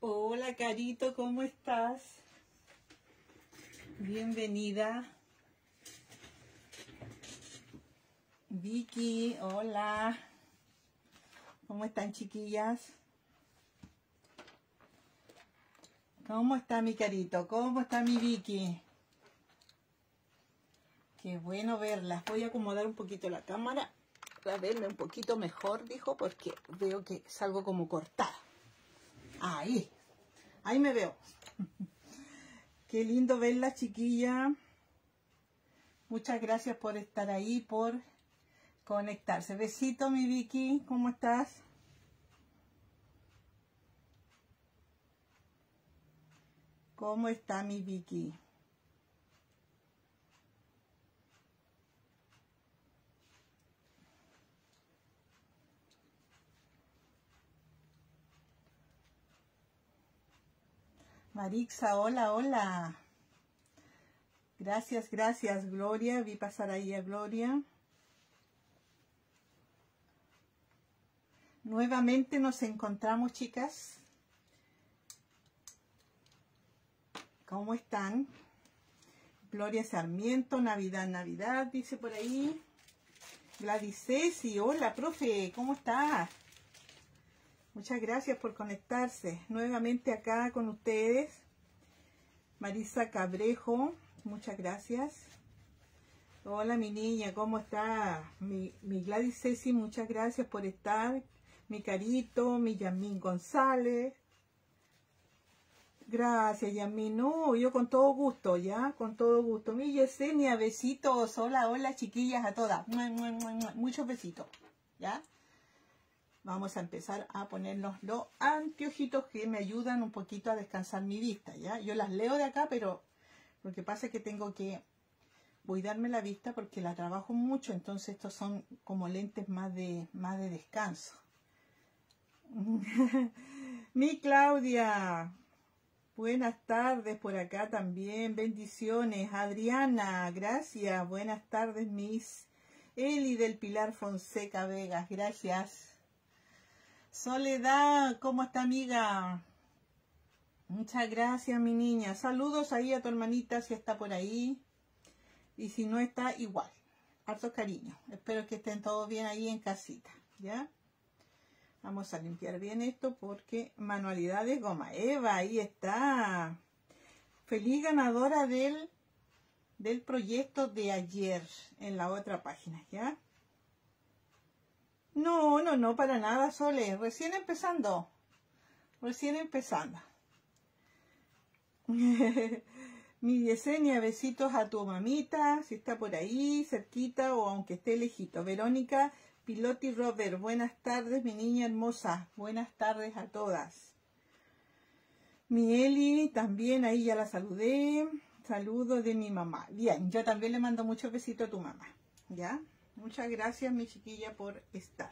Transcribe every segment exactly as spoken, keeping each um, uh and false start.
Hola, Carito, ¿cómo estás? Bienvenida. Vicky, hola. ¿Cómo están, chiquillas? ¿Cómo está mi Carito? ¿Cómo está mi Vicky? Qué bueno verlas. Voy a acomodar un poquito la cámara para verme un poquito mejor, dijo, porque veo que salgo como cortada. Ahí, ahí me veo. Qué lindo verla, chiquilla. Muchas gracias por estar ahí, por conectarse. Besito, mi Vicky, ¿cómo estás? ¿Cómo está mi Vicky? Marixa, hola, hola. Gracias, gracias, Gloria. Vi pasar ahí a Gloria. Nuevamente nos encontramos, chicas. ¿Cómo están? Gloria Sarmiento, Navidad, Navidad, dice por ahí. Gladys Ceci, hola, profe, ¿cómo estás? Muchas gracias por conectarse. Nuevamente acá con ustedes. Marisa Cabrejo, muchas gracias. Hola, mi niña, ¿cómo está? Mi, mi Gladys Ceci, muchas gracias por estar. Mi Carito, mi Yamín González. Gracias, Yamín. No, yo con todo gusto, ¿ya? Con todo gusto. Mi Yesenia, besitos. Hola, hola, chiquillas a todas. Muchos besitos, ¿ya? Vamos a empezar a ponernos los anteojitos que me ayudan un poquito a descansar mi vista, ¿ya? Yo las leo de acá, pero lo que pasa es que tengo que cuidarme la vista porque la trabajo mucho, entonces estos son como lentes más de, más de descanso. Mi Claudia, buenas tardes por acá también, bendiciones. Adriana, gracias, buenas tardes, Miss Eli del Pilar Fonseca Vegas, gracias. Soledad, ¿cómo está, amiga? Muchas gracias, mi niña. Saludos ahí a tu hermanita si está por ahí. Y si no está, igual. Harto cariño. Espero que estén todos bien ahí en casita, ¿ya? Vamos a limpiar bien esto porque manualidades goma. Eva, ahí está. Feliz ganadora del, del proyecto de ayer en la otra página, ¿ya? No, no, no, para nada, Sole. Recién empezando. Recién empezando. Mi Yesenia, besitos a tu mamita, si está por ahí, cerquita o aunque esté lejito. Verónica Piloti Robert, buenas tardes, mi niña hermosa. Buenas tardes a todas. Mi Eli, también ahí ya la saludé. Saludos de mi mamá. Bien, yo también le mando muchos besitos a tu mamá. ¿Ya? Muchas gracias, mi chiquilla, por estar.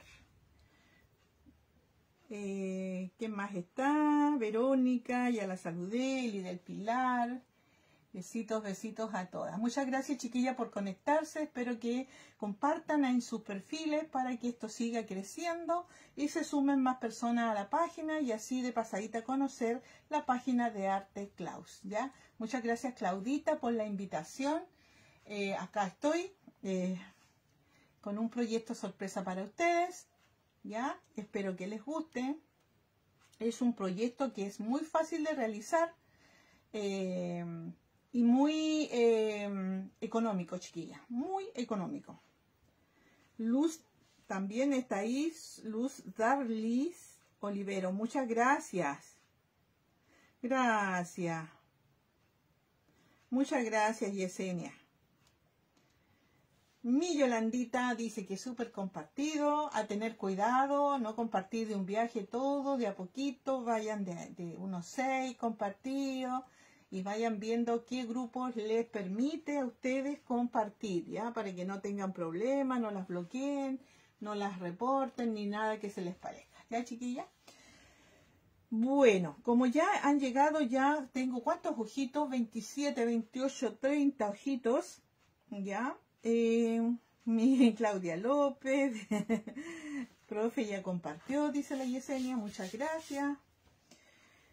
Eh, ¿Quién más está? Verónica, ya la saludé. Eli del Pilar. Besitos, besitos a todas. Muchas gracias, chiquilla, por conectarse. Espero que compartan en sus perfiles para que esto siga creciendo y se sumen más personas a la página y así de pasadita conocer la página de Arte Klaus, ¿ya? Muchas gracias, Claudita, por la invitación. Eh, acá estoy. Eh, con un proyecto sorpresa para ustedes, ¿ya? Espero que les guste. Es un proyecto que es muy fácil de realizar eh, y muy eh, económico, chiquilla, muy económico. Luz también está ahí, Luz Darlis Olivero, muchas gracias. Gracias. Muchas gracias, Yesenia. Mi Yolandita dice que súper compartido, a tener cuidado, no compartir de un viaje todo, de a poquito, vayan de, de unos seis compartidos y vayan viendo qué grupos les permite a ustedes compartir, ¿ya? Para que no tengan problemas, no las bloqueen, no las reporten, ni nada que se les parezca, ¿ya, chiquilla? Bueno, como ya han llegado, ya tengo ¿cuántos ojitos? veintisiete, veintiocho, treinta ojitos, ¿ya? Eh, mi Claudia López, profe ya compartió, dice la Yesenia, muchas gracias.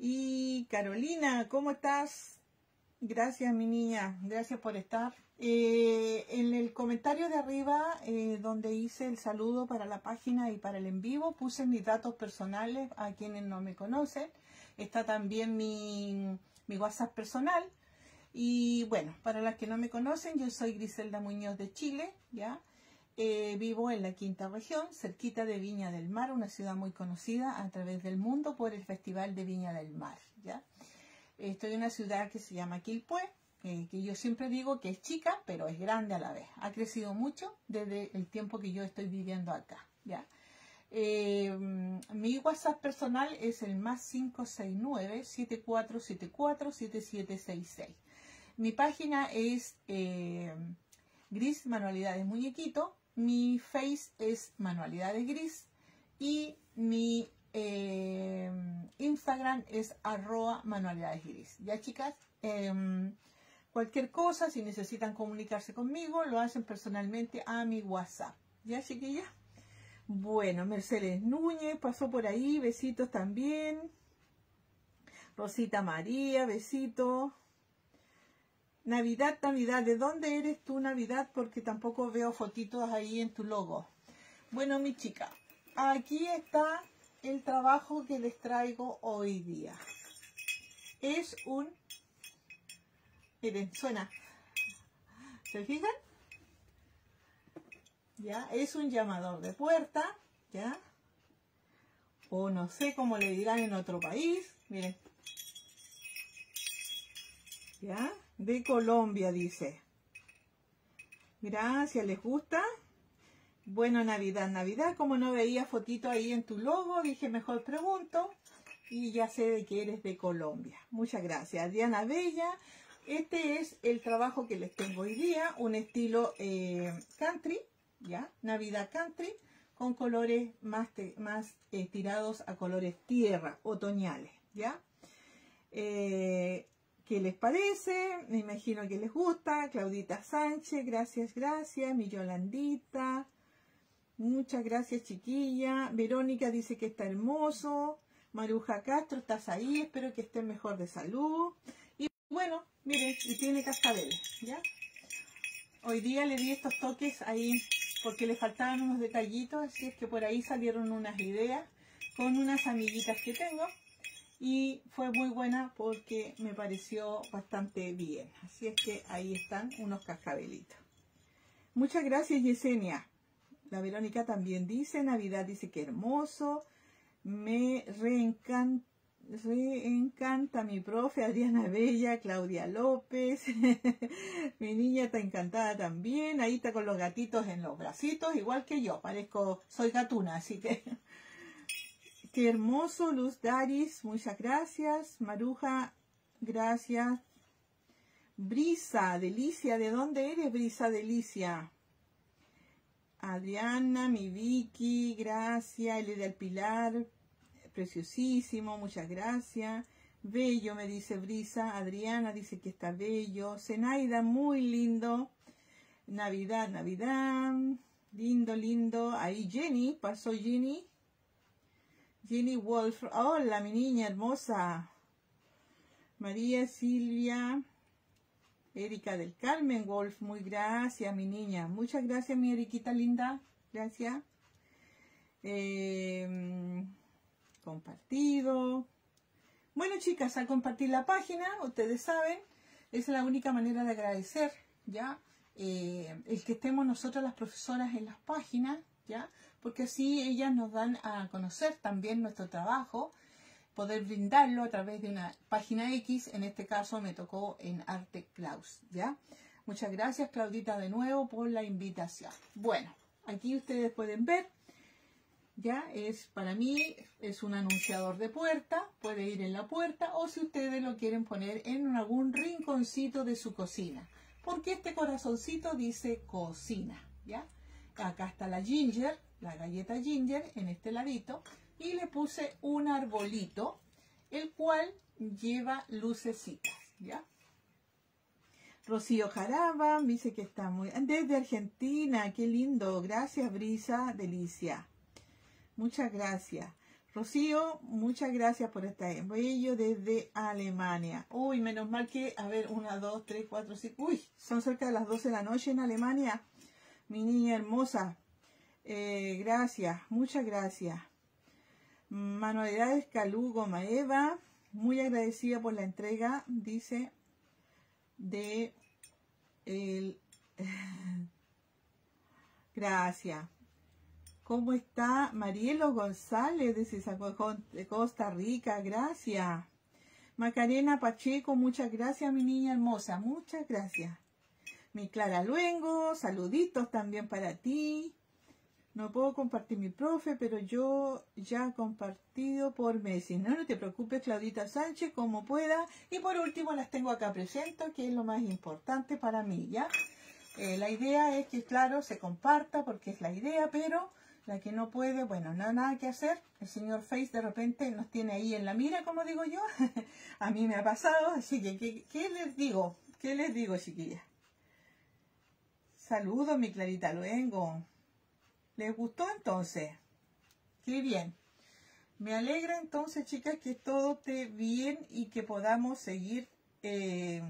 Y Carolina, ¿cómo estás? Gracias, mi niña, gracias por estar. Eh, en el comentario de arriba, eh, donde hice el saludo para la página y para el en vivo, puse mis datos personales a quienes no me conocen. Está también mi, mi WhatsApp personal. Y bueno, para las que no me conocen, yo soy Griselda Muñoz de Chile, ¿ya? Eh, vivo en la quinta región, cerquita de Viña del Mar, una ciudad muy conocida a través del mundo por el Festival de Viña del Mar, ¿ya? Estoy en una ciudad que se llama Quilpué, eh, que yo siempre digo que es chica, pero es grande a la vez. Ha crecido mucho desde el tiempo que yo estoy viviendo acá, ¿ya? Eh, mi WhatsApp personal es el más cinco seis nueve, siete cuatro siete cuatro, siete siete seis seis. Mi página es eh, Gris Manualidades Muñequito. Mi Face es Manualidades Gris. Y mi eh, Instagram es arroba Manualidades Gris. Ya, chicas, eh, cualquier cosa, si necesitan comunicarse conmigo, lo hacen personalmente a mi WhatsApp. ¿Ya, chiquillas? Bueno, Mercedes Núñez pasó por ahí. Besitos también. Rosita María, besitos. Navidad, Navidad, ¿de dónde eres tú, Navidad? Porque tampoco veo fotitos ahí en tu logo. Bueno, mi chica, aquí está el trabajo que les traigo hoy día. Es un... Miren, suena. ¿Se fijan? ¿Ya? Es un llamador de puerta, ¿ya? O no sé cómo le dirán en otro país. Miren. ¿Ya? De Colombia, dice. Gracias, ¿les gusta? Bueno, Navidad, Navidad, como no veía fotito ahí en tu logo, dije mejor pregunto. Y ya sé de que eres de Colombia. Muchas gracias. Diana Bella, este es el trabajo que les tengo hoy día, un estilo eh, country, ¿ya? Navidad country, con colores más, te, más eh, tirados a colores tierra, otoñales, ¿ya? Eh... ¿Qué les parece? Me imagino que les gusta. Claudita Sánchez, gracias, gracias. Mi Yolandita, muchas gracias, chiquilla. Verónica dice que está hermoso. Maruja Castro, estás ahí, espero que estés mejor de salud. Y bueno, miren, y tiene cascabeles, ¿ya? Hoy día le di estos toques ahí porque le faltaban unos detallitos, así es que por ahí salieron unas ideas con unas amiguitas que tengo. Y fue muy buena porque me pareció bastante bien. Así es que ahí están unos cascabelitos. Muchas gracias, Yesenia. La Verónica también dice, Navidad dice que hermoso. Me reencanta, reencanta mi profe Adriana Bella, Claudia López. Mi niña está encantada también. Ahí está con los gatitos en los bracitos, igual que yo. Parezco, soy gatuna, así que... Qué hermoso, Luz Daris, muchas gracias. Maruja, gracias. Brisa, Delicia, ¿de dónde eres, Brisa, Delicia? Adriana, mi Vicky, gracias. Elida del Pilar, preciosísimo, muchas gracias. Bello, me dice Brisa. Adriana dice que está bello. Zenaida, muy lindo. Navidad, Navidad. Lindo, lindo. Ahí Jenny, pasó Jenny. Jenny Wolf, hola mi niña hermosa. María Silvia, Erika del Carmen Wolf, muy gracias mi niña. Muchas gracias mi Eriquita linda, gracias. Eh, compartido. Bueno chicas, al compartir la página, ustedes saben, es la única manera de agradecer, ¿ya? Eh, el que estemos nosotras las profesoras en las páginas, ¿ya? Porque así ellas nos dan a conocer también nuestro trabajo, poder brindarlo a través de una página X, en este caso me tocó en Arte Claus, ¿ya? Muchas gracias, Claudita, de nuevo por la invitación. Bueno, aquí ustedes pueden ver, ya es para mí, es un anunciador de puerta, puede ir en la puerta o si ustedes lo quieren poner en algún rinconcito de su cocina, porque este corazoncito dice cocina, ¿ya? Acá está la Ginger, la galleta Ginger en este ladito y le puse un arbolito el cual lleva lucecitas, ¿ya? Rocío Jaraba me dice que está muy... Desde Argentina, qué lindo. Gracias, Brisa, Delicia. Muchas gracias. Rocío, muchas gracias por estar bello desde Alemania. Uy, menos mal que, a ver, una, dos, tres, cuatro, cinco. Uy, son cerca de las doce de la noche en Alemania. Mi niña hermosa. Eh, gracias, muchas gracias. Manualidades Calugo Maeva. Muy agradecida por la entrega, dice, de el... Gracias. ¿Cómo está Marielo González de Costa Rica? Gracias. Macarena Pacheco, muchas gracias, mi niña hermosa. Muchas gracias. Mi Clara Luengo, saluditos también para ti. No puedo compartir mi profe, pero yo ya he compartido por Messi. No, no te preocupes, Claudita Sánchez, como pueda. Y por último las tengo acá presentes, que es lo más importante para mí, ¿ya? Eh, la idea es que, claro, se comparta porque es la idea, pero... La que no puede, bueno, no hay nada que hacer. El señor Face de repente nos tiene ahí en la mira, como digo yo. A mí me ha pasado, así que, ¿qué, qué les digo? ¿Qué les digo, chiquillas? Saludos, mi Clarita Luengo. ¿Les gustó entonces? Qué bien. Me alegra entonces, chicas, que todo esté bien y que podamos seguir eh,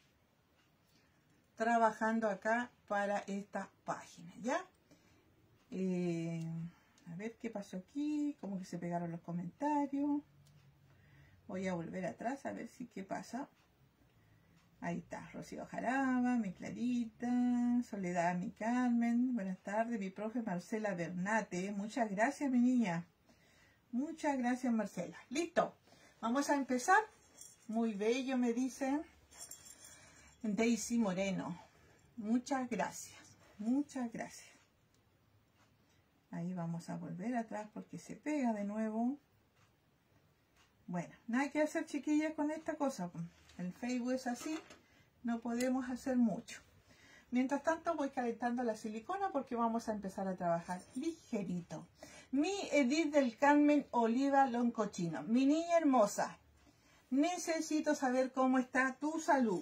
trabajando acá para esta página, ¿ya? Eh, a ver qué pasó aquí, como que se pegaron los comentarios. Voy a volver atrás a ver si qué pasa. Ahí está, Rocío Jaraba, mi Clarita, Soledad, mi Carmen, buenas tardes, mi profe Marcela Bernate, muchas gracias, mi niña, muchas gracias, Marcela. Listo, vamos a empezar. Muy bello, me dice Daisy Moreno, muchas gracias, muchas gracias. Ahí vamos a volver atrás porque se pega de nuevo. Bueno, nada que hacer, chiquillas, con esta cosa. El Facebook es así, no podemos hacer mucho. Mientras tanto voy calentando la silicona porque vamos a empezar a trabajar ligerito. Mi Edith del Carmen Oliva Loncochino. Mi niña hermosa, necesito saber cómo está tu salud.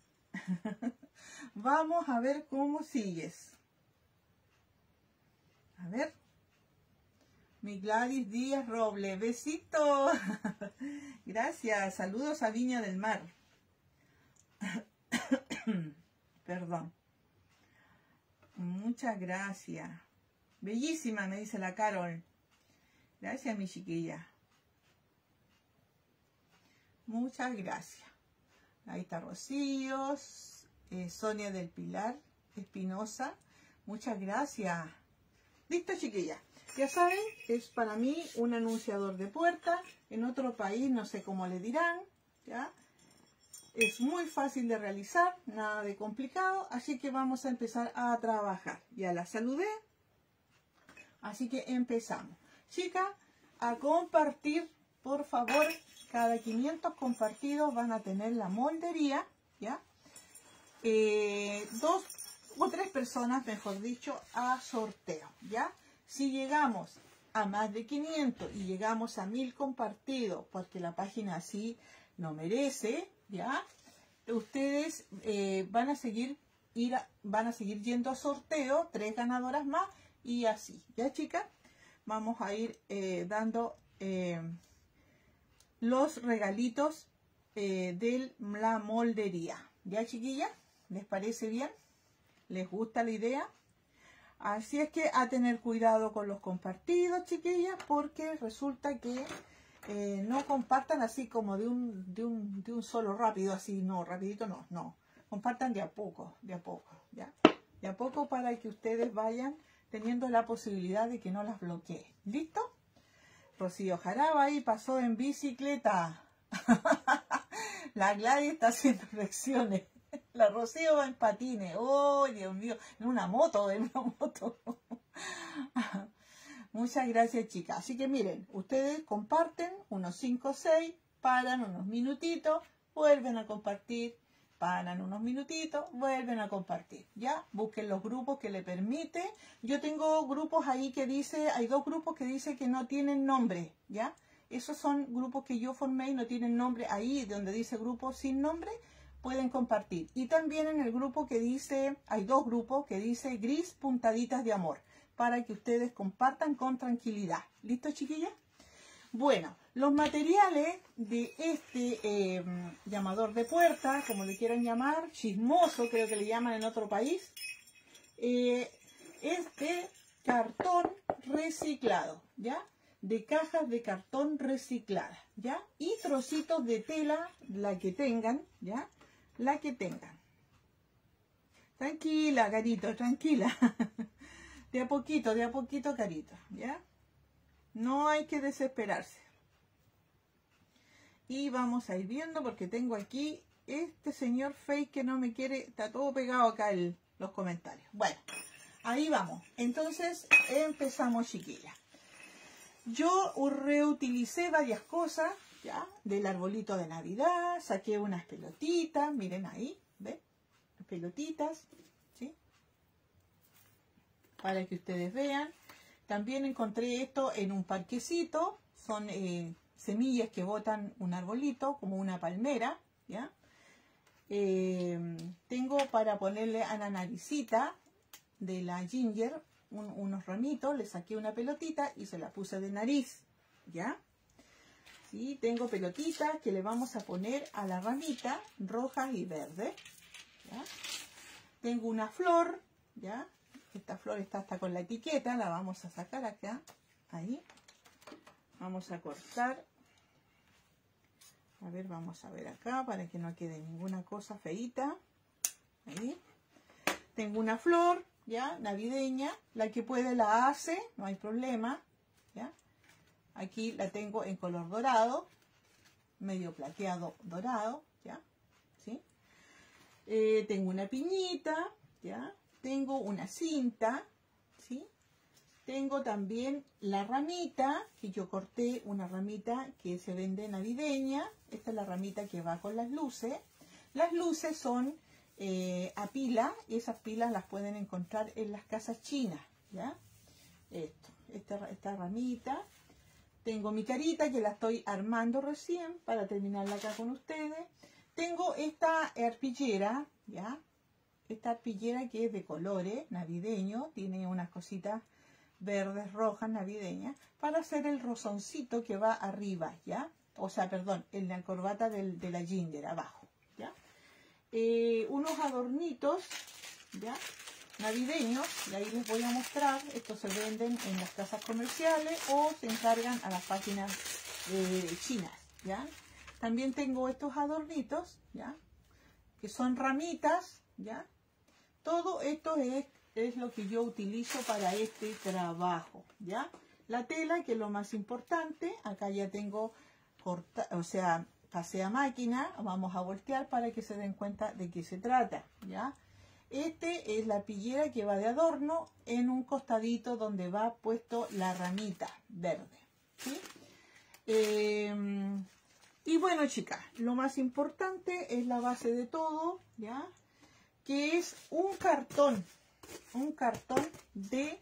Vamos a ver cómo sigues. A ver. Mi Gladys Díaz Robles. Besitos. Gracias. Saludos a Viña del Mar. Perdón. Muchas gracias. Bellísima, me dice la Carol. Gracias, mi chiquilla. Muchas gracias. Ahí está Rocío. Eh, Sonia del Pilar Espinosa. Muchas gracias. Listo, chiquilla. Ya saben, es para mí un anunciador de puerta. En otro país no sé cómo le dirán, ¿ya? Es muy fácil de realizar, nada de complicado, así que vamos a empezar a trabajar. Ya la saludé, así que empezamos. Chicas, a compartir, por favor, cada quinientos compartidos van a tener la moldería, ¿ya? Eh, dos o tres personas, mejor dicho, a sorteo, ¿ya? Si llegamos a más de quinientos y llegamos a mil compartidos, porque la página así lo merece, ¿ya? Ustedes eh, van a seguir ir a, van a seguir yendo a sorteo, tres ganadoras más y así, ¿ya, chicas? Vamos a ir eh, dando eh, los regalitos eh, de la moldería, ¿ya, chiquillas? ¿Les parece bien? ¿Les gusta la idea? Así es que a tener cuidado con los compartidos, chiquillas, porque resulta que eh, no compartan así como de un, de, un, de un solo rápido, así, no, rapidito no, no. Compartan de a poco, de a poco, ¿ya? De a poco para que ustedes vayan teniendo la posibilidad de que no las bloquee. ¿Listo? Rocío Jaraba ahí pasó en bicicleta. La Gladys está haciendo lecciones. La Rocío va en patines. ¡Oh, Dios mío! En una moto, en una moto. Muchas gracias, chicas. Así que miren, ustedes comparten unos cinco o seis, paran unos minutitos, vuelven a compartir, paran unos minutitos, vuelven a compartir. ¿Ya? Busquen los grupos que le permite. Yo tengo grupos ahí que dice, hay dos grupos que dice que no tienen nombre. ¿Ya? Esos son grupos que yo formé y no tienen nombre. Ahí donde dice grupo sin nombre, pueden compartir. Y también en el grupo que dice, hay dos grupos que dice gris puntaditas de amor, para que ustedes compartan con tranquilidad. ¿Listo, chiquillas? Bueno, los materiales de este eh, llamador de puerta, como le quieran llamar, chismoso, creo que le llaman en otro país, eh, es de cartón reciclado, ¿ya? De cajas de cartón reciclada, ¿ya? Y trocitos de tela, la que tengan, ¿ya? La que tengan. Tranquila, Carito, tranquila. De a poquito, de a poquito, Carito, ¿ya? No hay que desesperarse. Y vamos a ir viendo porque tengo aquí este señor fake que no me quiere, está todo pegado acá en los comentarios. Bueno, ahí vamos. Entonces empezamos, chiquillas. Yo reutilicé varias cosas, ¿ya? Del arbolito de Navidad, saqué unas pelotitas, miren ahí, ¿ven? Pelotitas, ¿sí? Para que ustedes vean. También encontré esto en un parquecito, son eh, semillas que botan un arbolito, como una palmera, ¿ya? Eh, tengo para ponerle a la naricita de la ginger un, unos ramitos, le saqué una pelotita y se la puse de nariz, ¿ya? Sí, tengo pelotitas que le vamos a poner a la ramita, roja y verde, ¿ya? Tengo una flor, ¿ya? Esta flor está hasta con la etiqueta, la vamos a sacar acá, ahí. Vamos a cortar. A ver, vamos a ver acá para que no quede ninguna cosa feíta. Ahí. Tengo una flor, ¿ya? Navideña, la que puede la hace, no hay problema, ¿ya? Aquí la tengo en color dorado, medio plateado dorado, ¿ya? ¿Sí? Eh, tengo una piñita, ¿ya? Tengo una cinta, ¿sí? Tengo también la ramita, que yo corté una ramita que se vende navideña. Esta es la ramita que va con las luces. Las luces son eh, a pila, y esas pilas las pueden encontrar en las casas chinas, ¿ya? Esto, esta, esta ramita. Tengo mi carita que la estoy armando recién para terminarla acá con ustedes. Tengo esta arpillera, ¿ya? Esta arpillera que es de colores navideños, tiene unas cositas verdes, rojas, navideñas, para hacer el rosoncito que va arriba, ¿ya? O sea, perdón, en la corbata del, de la ginger, abajo, ¿ya? Eh, unos adornitos, ¿ya? Navideños, y ahí les voy a mostrar. Estos se venden en las casas comerciales o se encargan a las páginas eh, chinas, ¿ya? También tengo estos adornitos, ¿ya? Que son ramitas, ¿ya? Todo esto es, es lo que yo utilizo para este trabajo, ¿ya? La tela, que es lo más importante. Acá ya tengo, corta, o sea, pasé a máquina. Vamos a voltear para que se den cuenta de qué se trata, ¿ya? Este es la pillera que va de adorno en un costadito donde va puesto la ramita verde, ¿sí? Eh, y bueno, chicas, lo más importante es la base de todo, ¿ya? Que es un cartón, un cartón de,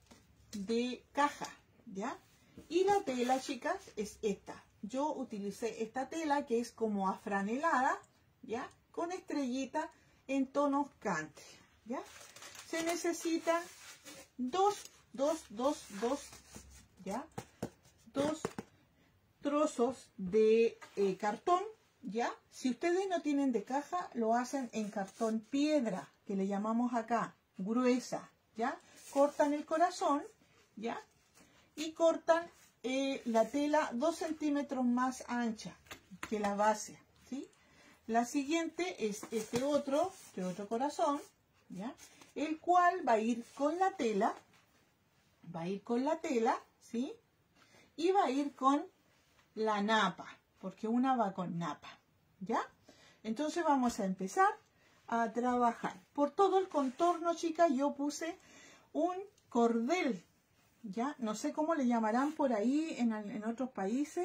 de caja, ¿ya? Y la tela, chicas, es esta. Yo utilicé esta tela que es como afranelada, ¿ya? Con estrellita en tonos country, ¿ya? Se necesitan dos, dos, dos, dos, ¿ya? Dos trozos de eh, cartón, ¿ya? Si ustedes no tienen de caja, lo hacen en cartón piedra, que le llamamos acá, gruesa, ¿ya? Cortan el corazón, ¿ya? Y cortan eh, la tela dos centímetros más ancha que la base, ¿sí? La siguiente es este otro, este otro corazón, ¿ya? El cual va a ir con la tela, va a ir con la tela, ¿sí? Y va a ir con la napa, porque una va con napa, ¿ya? Entonces vamos a empezar a trabajar. Por todo el contorno, chicas, yo puse un cordel, ¿ya? No sé cómo le llamarán por ahí en, en otros países.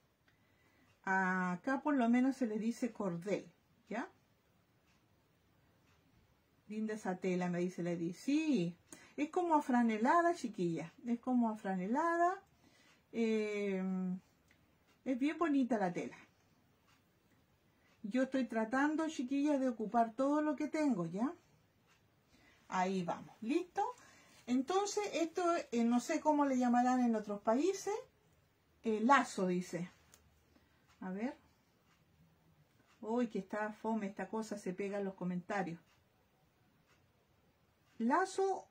Acá por lo menos se le dice cordel, ¿ya? Linda esa tela, me dice Lady. Sí, es como afranelada, chiquilla. Es como afranelada. Eh, es bien bonita la tela. Yo estoy tratando, chiquillas, de ocupar todo lo que tengo, ¿ya? Ahí vamos, ¿listo? Entonces, esto eh, no sé cómo le llamarán en otros países. eh, lazo, dice. A ver. Uy, que está fome esta cosa, se pega en los comentarios. Lazo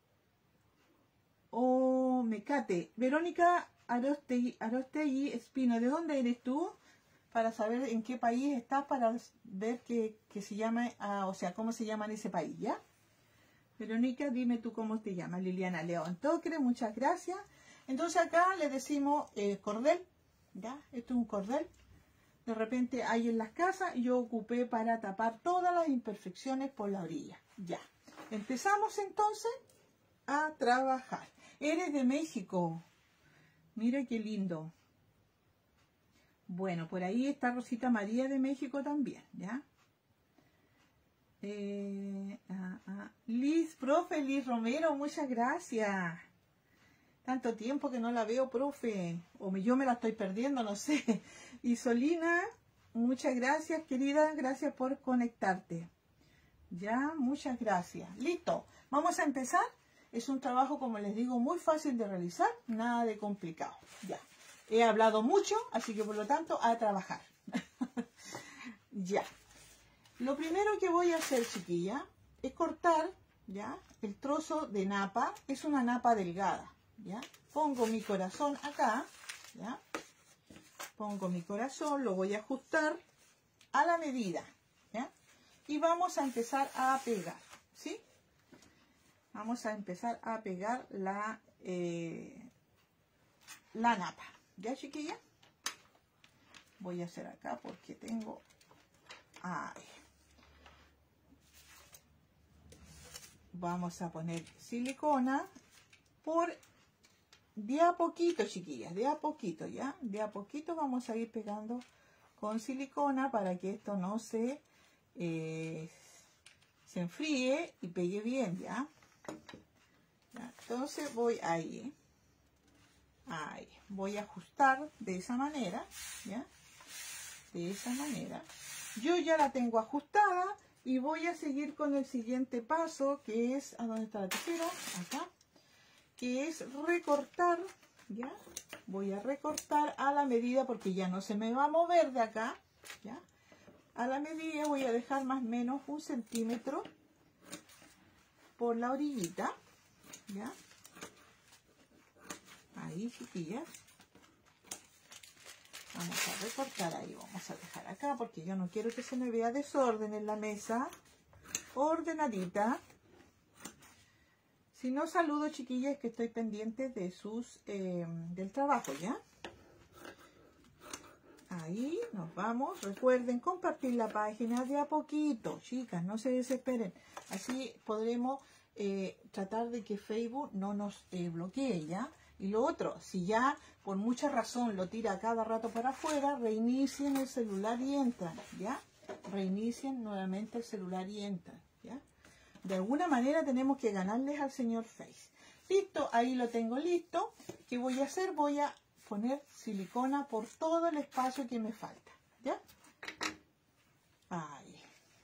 o mecate. Verónica Arostegui, Arostegui Espino, ¿de dónde eres tú? Para saber en qué país estás, para ver qué, qué se llama, ah, o sea, cómo se llama en ese país, ¿ya? Verónica, dime tú cómo te llamas. Liliana León Tocre, muchas gracias. Entonces acá le decimos eh, cordel, ¿ya? Esto es un cordel. De repente hay en las casas, yo ocupé para tapar todas las imperfecciones por la orilla. Ya. Empezamos entonces a trabajar. Eres de México. Mira qué lindo. Bueno, por ahí está Rosita María de México también, ¿ya? Eh, ah, ah. Liz, profe, Liz Romero, muchas gracias. Tanto tiempo que no la veo, profe. O me, yo me la estoy perdiendo, no sé. Y Solina, muchas gracias, querida. Gracias por conectarte. Ya, muchas gracias. Listo. Vamos a empezar. Es un trabajo, como les digo, muy fácil de realizar. Nada de complicado. Ya. He hablado mucho, así que por lo tanto, a trabajar. Ya. Lo primero que voy a hacer, chiquilla, es cortar, ya, el trozo de napa. Es una napa delgada. ¿Ya? Pongo mi corazón acá, ¿ya? Pongo mi corazón, lo voy a ajustar a la medida, ¿ya? Y vamos a empezar a pegar, ¿sí? Vamos a empezar a pegar la, eh, la napa, ¿ya, chiquilla? Voy a hacer acá porque tengo... Ahí. Vamos a poner silicona por... De a poquito, chiquillas, de a poquito, ¿ya? De a poquito vamos a ir pegando con silicona para que esto no se, eh, se enfríe y pegue bien, ¿ya? ¿Ya? Entonces voy ahí, ahí, voy a ajustar de esa manera, ¿ya? De esa manera. Yo ya la tengo ajustada y voy a seguir con el siguiente paso, que es, ¿a dónde está la tijera? Acá. Que es recortar, ¿ya? Voy a recortar a la medida porque ya no se me va a mover de acá, ¿ya? A la medida voy a dejar más o menos un centímetro por la orillita, ¿ya? Ahí, chiquillas. Vamos a recortar ahí, vamos a dejar acá porque yo no quiero que se me vea desorden en la mesa. Ordenadita. Si no, saludo, chiquillas, que estoy pendiente de sus eh, del trabajo, ¿ya? Ahí nos vamos. Recuerden compartir la página de a poquito, chicas, no se desesperen. Así podremos eh, tratar de que Facebook no nos eh, bloquee, ¿ya? Y lo otro, si ya por mucha razón lo tira cada rato para afuera, reinicien el celular y entran, ¿ya? Reinicien nuevamente el celular y entran, ¿ya? De alguna manera tenemos que ganarles al señor Face. Listo, ahí lo tengo listo. ¿Qué voy a hacer? Voy a poner silicona por todo el espacio que me falta, ¿ya? Ahí.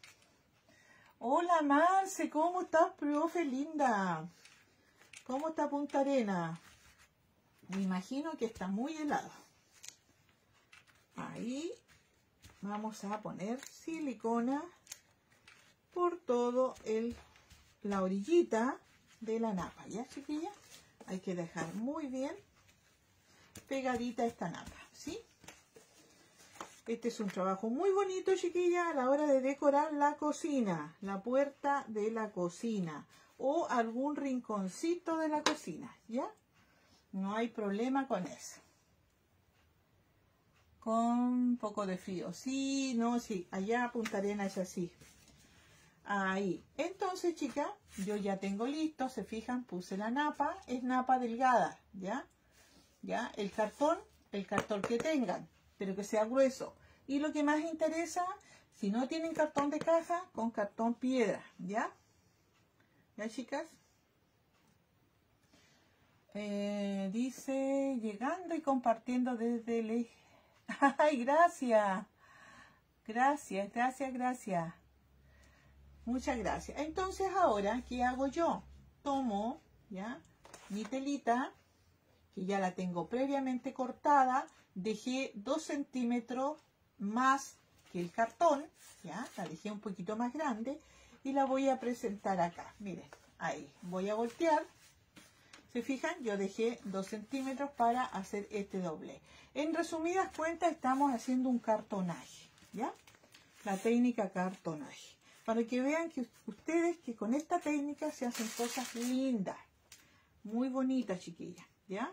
Hola, Marce, ¿cómo estás, profe linda? ¿Cómo está Punta Arena? Me imagino que está muy helado. Ahí vamos a poner silicona por todo el la orillita de la napa, ¿ya, chiquilla? Hay que dejar muy bien pegadita esta napa, ¿sí? Este es un trabajo muy bonito, chiquilla, a la hora de decorar la cocina, la puerta de la cocina o algún rinconcito de la cocina, ¿ya? No hay problema con eso. Con un poco de frío, sí, no, sí, allá Punta Arenas es así. Ahí. Entonces, chicas, yo ya tengo listo, se fijan, puse la napa, es napa delgada, ¿ya? ¿Ya? El cartón, el cartón que tengan, pero que sea grueso. Y lo que más interesa, si no tienen cartón de caja, con cartón piedra, ¿ya? ¿Ya, chicas? Eh, dice, llegando y compartiendo desde el eje. ¡Ay, gracias! Gracias, gracias, gracias. Muchas gracias. Entonces ahora, ¿qué hago yo? Tomo, ¿ya? Mi telita que ya la tengo previamente cortada, dejé dos centímetros más que el cartón, ya, la dejé un poquito más grande y la voy a presentar acá. Miren, ahí, voy a voltear. ¿Se fijan? Yo dejé dos centímetros para hacer este doblez. En resumidas cuentas, estamos haciendo un cartonaje, ¿ya? La técnica cartonaje. Para que vean que ustedes que con esta técnica se hacen cosas lindas. Muy bonitas, chiquillas, ¿ya?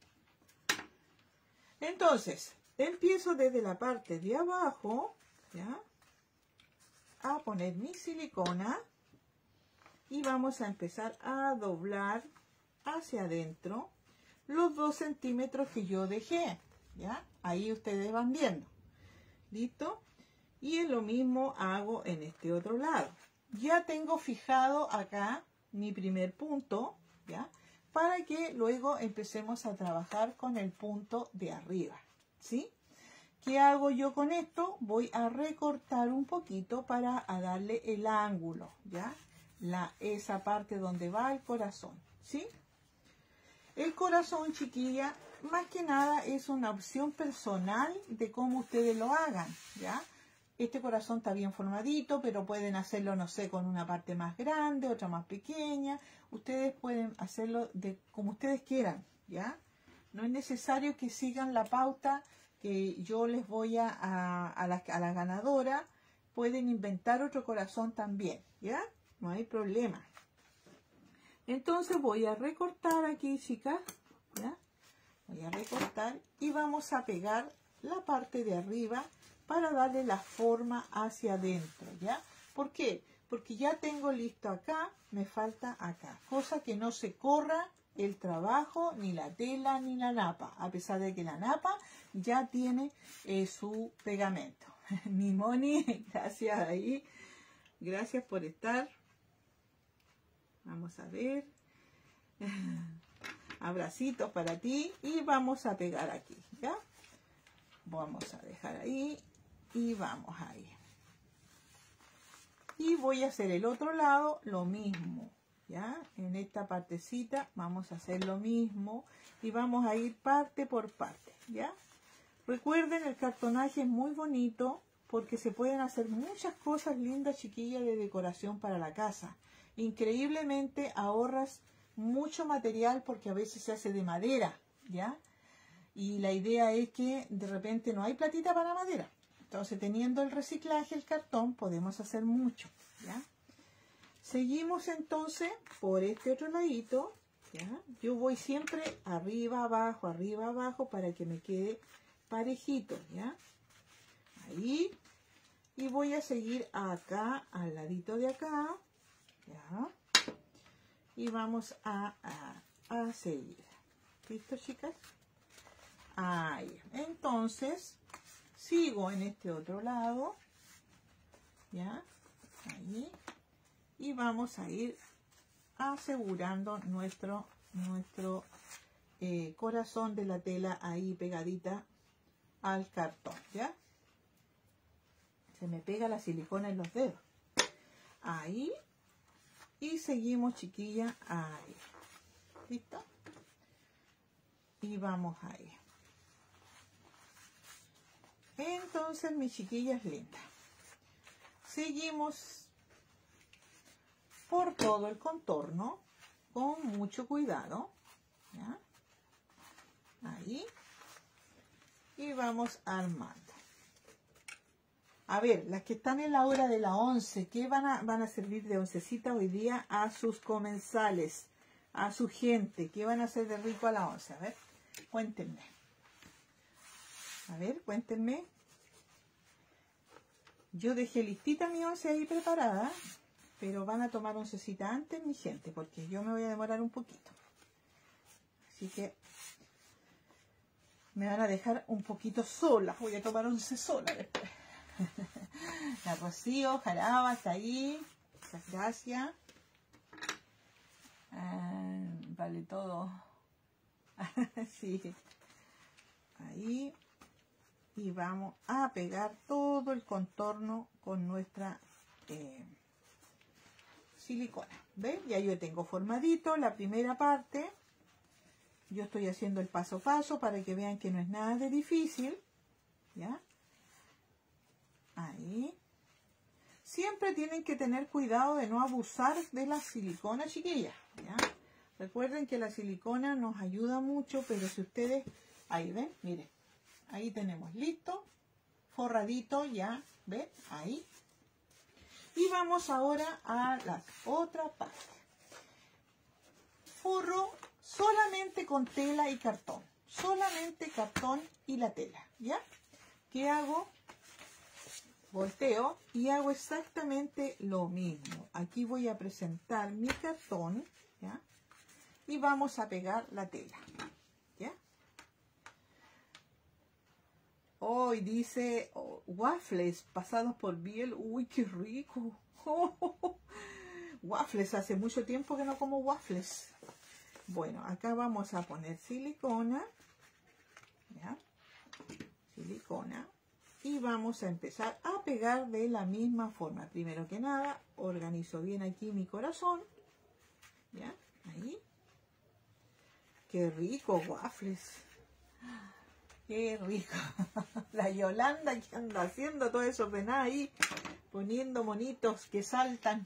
Entonces, empiezo desde la parte de abajo, ¿ya? A poner mi silicona y vamos a empezar a doblar hacia adentro los dos centímetros que yo dejé, ¿ya? Ahí ustedes van viendo. ¿Listo? Y es lo mismo hago en este otro lado. Ya tengo fijado acá mi primer punto, ¿ya? Para que luego empecemos a trabajar con el punto de arriba, ¿sí? ¿Qué hago yo con esto? Voy a recortar un poquito para a darle el ángulo, ¿ya? La, esa parte donde va el corazón, ¿sí? El corazón, chiquilla, más que nada es una opción personal de cómo ustedes lo hagan, ¿ya? Este corazón está bien formadito, pero pueden hacerlo, no sé, con una parte más grande, otra más pequeña. Ustedes pueden hacerlo de como ustedes quieran, ¿ya? No es necesario que sigan la pauta que yo les voy a, a, a, la, a la ganadora. Pueden inventar otro corazón también, ¿ya? No hay problema. Entonces voy a recortar aquí, chicas, ¿ya? Voy a recortar y vamos a pegar la parte de arriba para darle la forma hacia adentro, ¿ya? ¿Por qué? Porque ya tengo listo acá, me falta acá. Cosa que no se corra el trabajo, ni la tela, ni la napa. A pesar de que la napa ya tiene eh, su pegamento. Mi Moni, gracias ahí. Gracias por estar. Vamos a ver. Abracitos para ti. Y vamos a pegar aquí, ¿ya? Vamos a dejar ahí. Y vamos ahí. Y voy a hacer el otro lado lo mismo, ¿ya? En esta partecita vamos a hacer lo mismo. Y vamos a ir parte por parte, ¿ya? Recuerden, el cartonaje es muy bonito porque se pueden hacer muchas cosas lindas, chiquillas, de decoración para la casa. Increíblemente ahorras mucho material porque a veces se hace de madera, ¿ya? Y la idea es que de repente no hay platita para madera. Entonces, teniendo el reciclaje, el cartón, podemos hacer mucho, ¿ya? Seguimos entonces por este otro ladito, ¿ya? Yo voy siempre arriba, abajo, arriba, abajo para que me quede parejito, ¿ya? Ahí. Y voy a seguir acá, al ladito de acá, ¿ya? Y vamos a, a, a seguir. ¿Listo, chicas? Ahí. Entonces, sigo en este otro lado, ¿ya? Ahí. Y vamos a ir asegurando nuestro, nuestro eh, corazón de la tela ahí pegadita al cartón, ¿ya? Se me pega la silicona en los dedos. Ahí. Y seguimos, chiquilla, ahí. ¿Listo? Y vamos ahí. Entonces, mis chiquillas lindas, seguimos por todo el contorno con mucho cuidado, ¿ya? Ahí. Y vamos armando. A ver, las que están en la hora de la once, ¿qué van a, van a servir de oncecita hoy día a sus comensales, a su gente? ¿Qué van a hacer de rico a la once? A ver, cuéntenme. A ver, cuéntenme. Yo dejé listita mi once ahí preparada, pero van a tomar oncecita antes, mi gente, porque yo me voy a demorar un poquito. Así que me van a dejar un poquito sola. Voy a tomar once sola después. La Rocío Jaraba está ahí. Muchas gracias. Ah, vale todo. Sí. Ahí. Y vamos a pegar todo el contorno con nuestra eh, silicona. ¿Ven? Ya yo tengo formadito la primera parte. Yo estoy haciendo el paso a paso para que vean que no es nada de difícil, ¿ya? Ahí. Siempre tienen que tener cuidado de no abusar de la silicona, chiquillas, ¿ya? Recuerden que la silicona nos ayuda mucho, pero si ustedes, ahí ven, miren, ahí tenemos listo, forradito ya, ¿ven? Ahí. Y vamos ahora a la otra parte. Forro solamente con tela y cartón, solamente cartón y la tela, ¿ya? ¿Qué hago? Volteo y hago exactamente lo mismo. Aquí voy a presentar mi cartón, ¿ya? Y vamos a pegar la tela, ¿ya? Hoy dice oh, waffles pasados por miel. Uy, qué rico. Oh, oh, oh. Waffles, hace mucho tiempo que no como waffles. Bueno, acá vamos a poner silicona, ¿ya? Silicona. Y vamos a empezar a pegar de la misma forma. Primero que nada, organizo bien aquí mi corazón, ¿ya? Ahí. Qué rico, waffles. Qué rico. La Yolanda que anda haciendo todo eso penado ahí, poniendo monitos que saltan.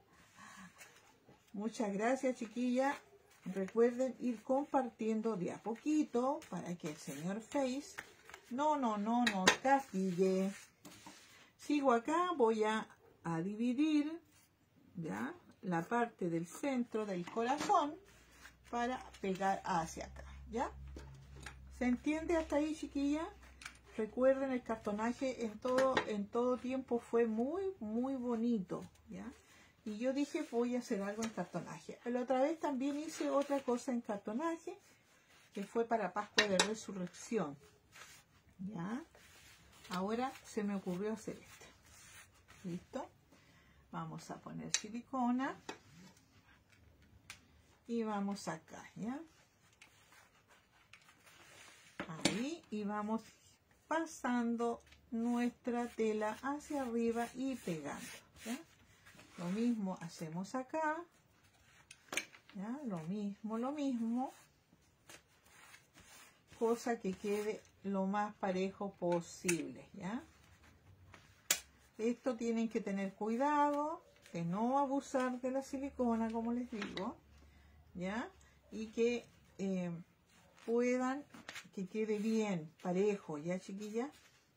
Muchas gracias, chiquilla. Recuerden ir compartiendo de a poquito para que el señor Face no, no, no, no castigue. Sigo acá, voy a, a dividir, ¿ya? La parte del centro del corazón para pegar hacia acá, ¿ya? ¿Se entiende hasta ahí, chiquilla? Recuerden, el cartonaje en todo, en todo tiempo fue muy, muy bonito, ¿ya? Y yo dije, voy a hacer algo en cartonaje. La otra vez también hice otra cosa en cartonaje, que fue para Pascua de Resurrección, ¿ya? Ahora se me ocurrió hacer esto. ¿Listo? Vamos a poner silicona. Y vamos acá, ¿ya? Ahí, y vamos pasando nuestra tela hacia arriba y pegando, ¿ya? Lo mismo hacemos acá, ¿ya? Lo mismo, lo mismo, cosa que quede lo más parejo posible, ¿ya? Esto tienen que tener cuidado de no abusar de la silicona, como les digo, ¿ya? Y que eh, puedan, que quede bien parejo, ¿ya, chiquilla?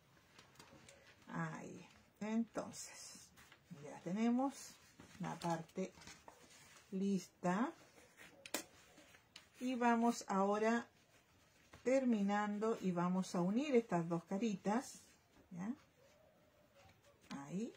Ahí. Entonces, ya tenemos la parte lista. Y vamos ahora terminando y vamos a unir estas dos caritas, ¿ya? Ahí.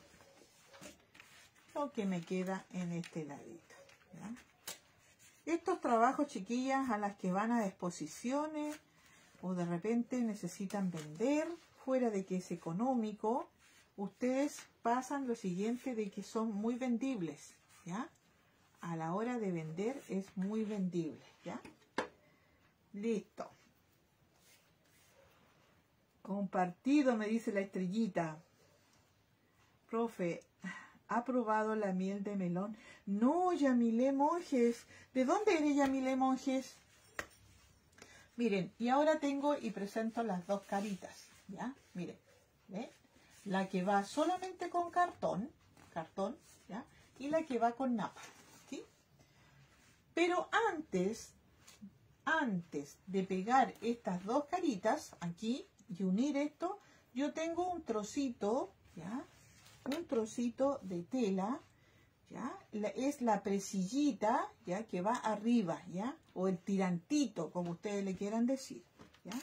Lo que me queda en este ladito, ¿ya? Estos trabajos, chiquillas, a las que van a exposiciones o de repente necesitan vender, fuera de que es económico, ustedes pasan lo siguiente, de que son muy vendibles, ¿ya? A la hora de vender es muy vendible, ¿ya? Listo. Compartido, me dice la estrellita. Profe, ¿ha probado la miel de melón? No, Yamile Monjes. ¿De dónde eres, Yamile Monjes? Miren, y ahora tengo y presento las dos caritas, ¿ya? Miren, ¿ven? La que va solamente con cartón, cartón, ¿ya? Y la que va con napa, ¿sí? Pero antes, antes de pegar estas dos caritas aquí y unir esto, yo tengo un trocito, ¿ya? Un trocito de tela, ¿ya? La, es la presillita, ¿ya? Que va arriba, ¿ya? O el tirantito, como ustedes le quieran decir, ¿ya?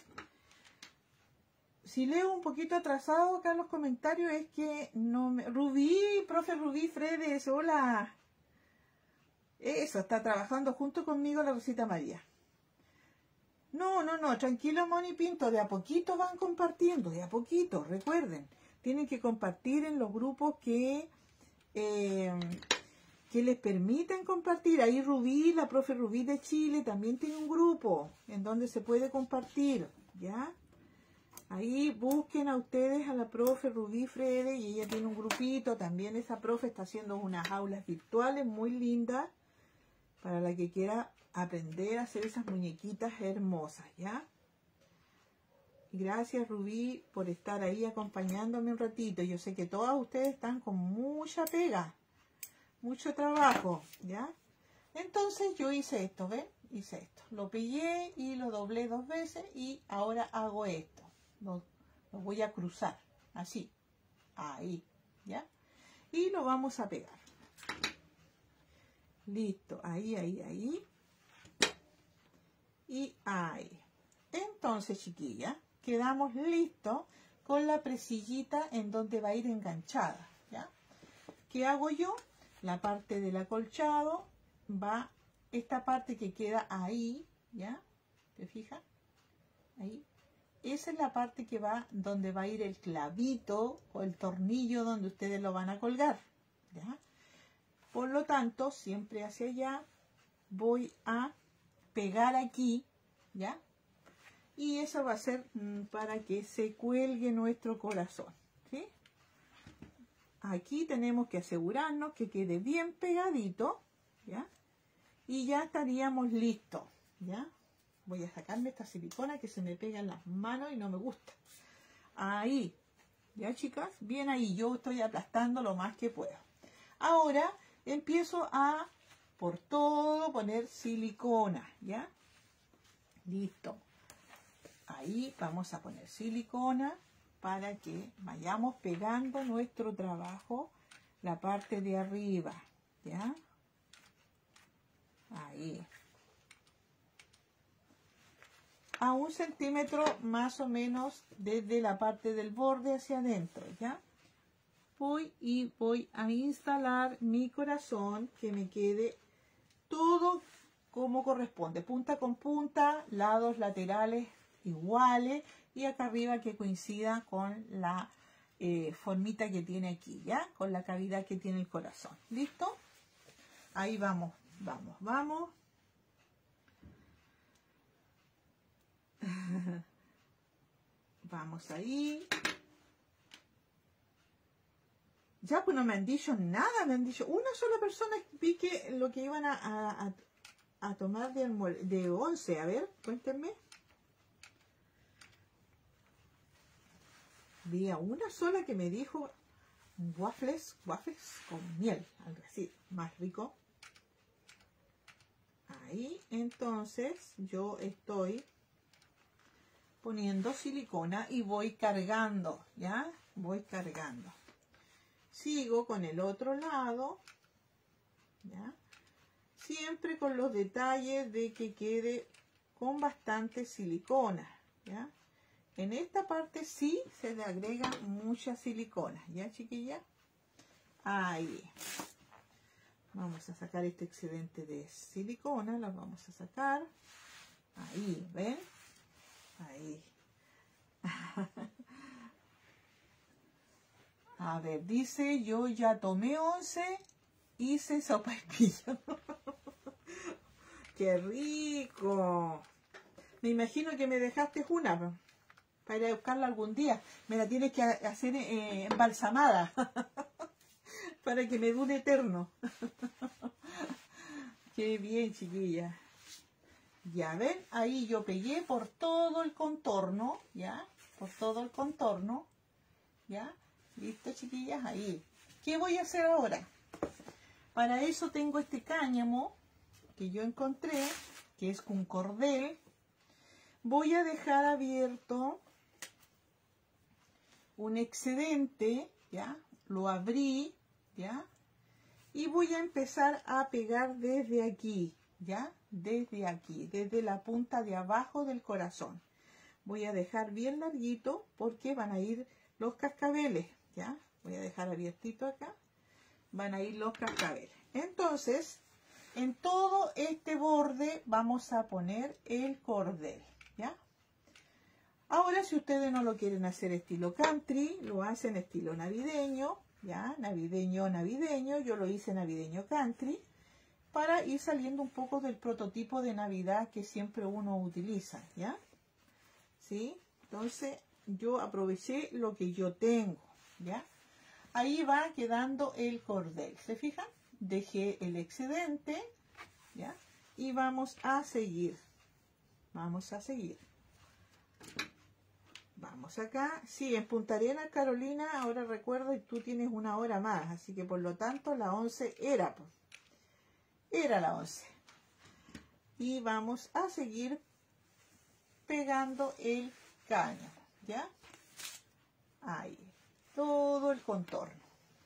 Si leo un poquito atrasado acá en los comentarios es que no me... Rubí, profe Rubí Fredes, hola. Eso, está trabajando junto conmigo la Rosita María. No, no, no, tranquilo, Moni Pinto, de a poquito van compartiendo, de a poquito, recuerden. Tienen que compartir en los grupos que, eh, que les permitan compartir. Ahí Rubí, la profe Rubí de Chile, también tiene un grupo en donde se puede compartir, ¿ya? Ahí busquen a ustedes a la profe Rubí Frede y ella tiene un grupito. También esa profe está haciendo unas aulas virtuales muy lindas, para la que quiera aprender a hacer esas muñequitas hermosas, ¿ya? Gracias, Rubí, por estar ahí acompañándome un ratito. Yo sé que todas ustedes están con mucha pega, mucho trabajo, ¿ya? Entonces yo hice esto, ¿ven? Hice esto. Lo pegué y lo doblé dos veces y ahora hago esto. Lo, lo voy a cruzar, así, ahí, ¿ya? Y lo vamos a pegar. Listo, ahí, ahí, ahí. Y ahí. Entonces, chiquilla, quedamos listos con la presillita en donde va a ir enganchada, ¿ya? ¿Qué hago yo? La parte del acolchado va, esta parte que queda ahí, ¿ya? ¿Te fijas? Ahí. Esa es la parte que va donde va a ir el clavito o el tornillo donde ustedes lo van a colgar, ¿ya? Por lo tanto, siempre hacia allá voy a pegar aquí, ¿ya? Y eso va a ser mmm, para que se cuelgue nuestro corazón, ¿sí? Aquí tenemos que asegurarnos que quede bien pegadito, ¿ya? Y ya estaríamos listos, ¿ya? Voy a sacarme esta silicona que se me pega en las manos y no me gusta. Ahí, ¿ya, chicas? Bien ahí, yo estoy aplastando lo más que puedo. Ahora empiezo a, por todo, poner silicona, ¿ya? Listo. Ahí vamos a poner silicona para que vayamos pegando nuestro trabajo, la parte de arriba, ¿ya? Ahí. A un centímetro más o menos desde la parte del borde hacia adentro, ¿ya? Voy y voy a instalar mi corazón, que me quede todo como corresponde, punta con punta, lados laterales iguales y acá arriba que coincida con la eh, formita que tiene aquí, ¿ya? Con la cavidad que tiene el corazón. ¿Listo? Ahí vamos, vamos, vamos. Vamos ahí. Ya, pues no me han dicho nada, me han dicho una sola persona. Vi que lo que iban a, a, a tomar de, de once. A ver, cuéntenme. Vi a una sola que me dijo waffles, waffles con miel, algo así, más rico. Ahí, entonces, yo estoy poniendo silicona y voy cargando, ¿ya? Voy cargando. Sigo con el otro lado, ¿ya? Siempre con los detalles de que quede con bastante silicona, ¿ya? En esta parte sí se le agrega mucha silicona, ¿ya, chiquilla? Ahí. Vamos a sacar este excedente de silicona, la vamos a sacar. Ahí, ¿ven? Ahí. A ver, dice, yo ya tomé once, hice sopaipilla. ¡Qué rico! Me imagino que me dejaste una para ir a buscarla algún día. Me la tienes que hacer eh, embalsamada para que me dure eterno. ¡Qué bien, chiquilla! Ya ven, ahí yo pegué por todo el contorno, ¿ya? Por todo el contorno, ¿ya? ¿Listo, chiquillas? Ahí. ¿Qué voy a hacer ahora? Para eso tengo este cáñamo que yo encontré, que es con cordel. Voy a dejar abierto un excedente, ¿ya? Lo abrí, ¿ya? Y voy a empezar a pegar desde aquí, ¿ya? Desde aquí, desde la punta de abajo del corazón. Voy a dejar bien larguito porque van a ir los cascabeles, ¿ya? Voy a dejar abiertito acá. Van a ir los cascabeles. Entonces, en todo este borde vamos a poner el cordel, ¿ya? Ahora, si ustedes no lo quieren hacer estilo country, lo hacen estilo navideño, ¿ya? Navideño, navideño. Yo lo hice navideño country para ir saliendo un poco del prototipo de Navidad que siempre uno utiliza, ¿ya? ¿Sí? Entonces, yo aproveché lo que yo tengo, ¿ya? Ahí va quedando el cordel, ¿se fijan? Dejé el excedente ¿ya? Y vamos a seguir. Vamos a seguir. Vamos acá. Sí, en Punta Arenas, Carolina, ahora recuerdo, y tú tienes una hora más. Así que por lo tanto la once era. Pues, era la once. Y vamos a seguir pegando el cáñamo, ¿ya? Ahí. Todo el contorno.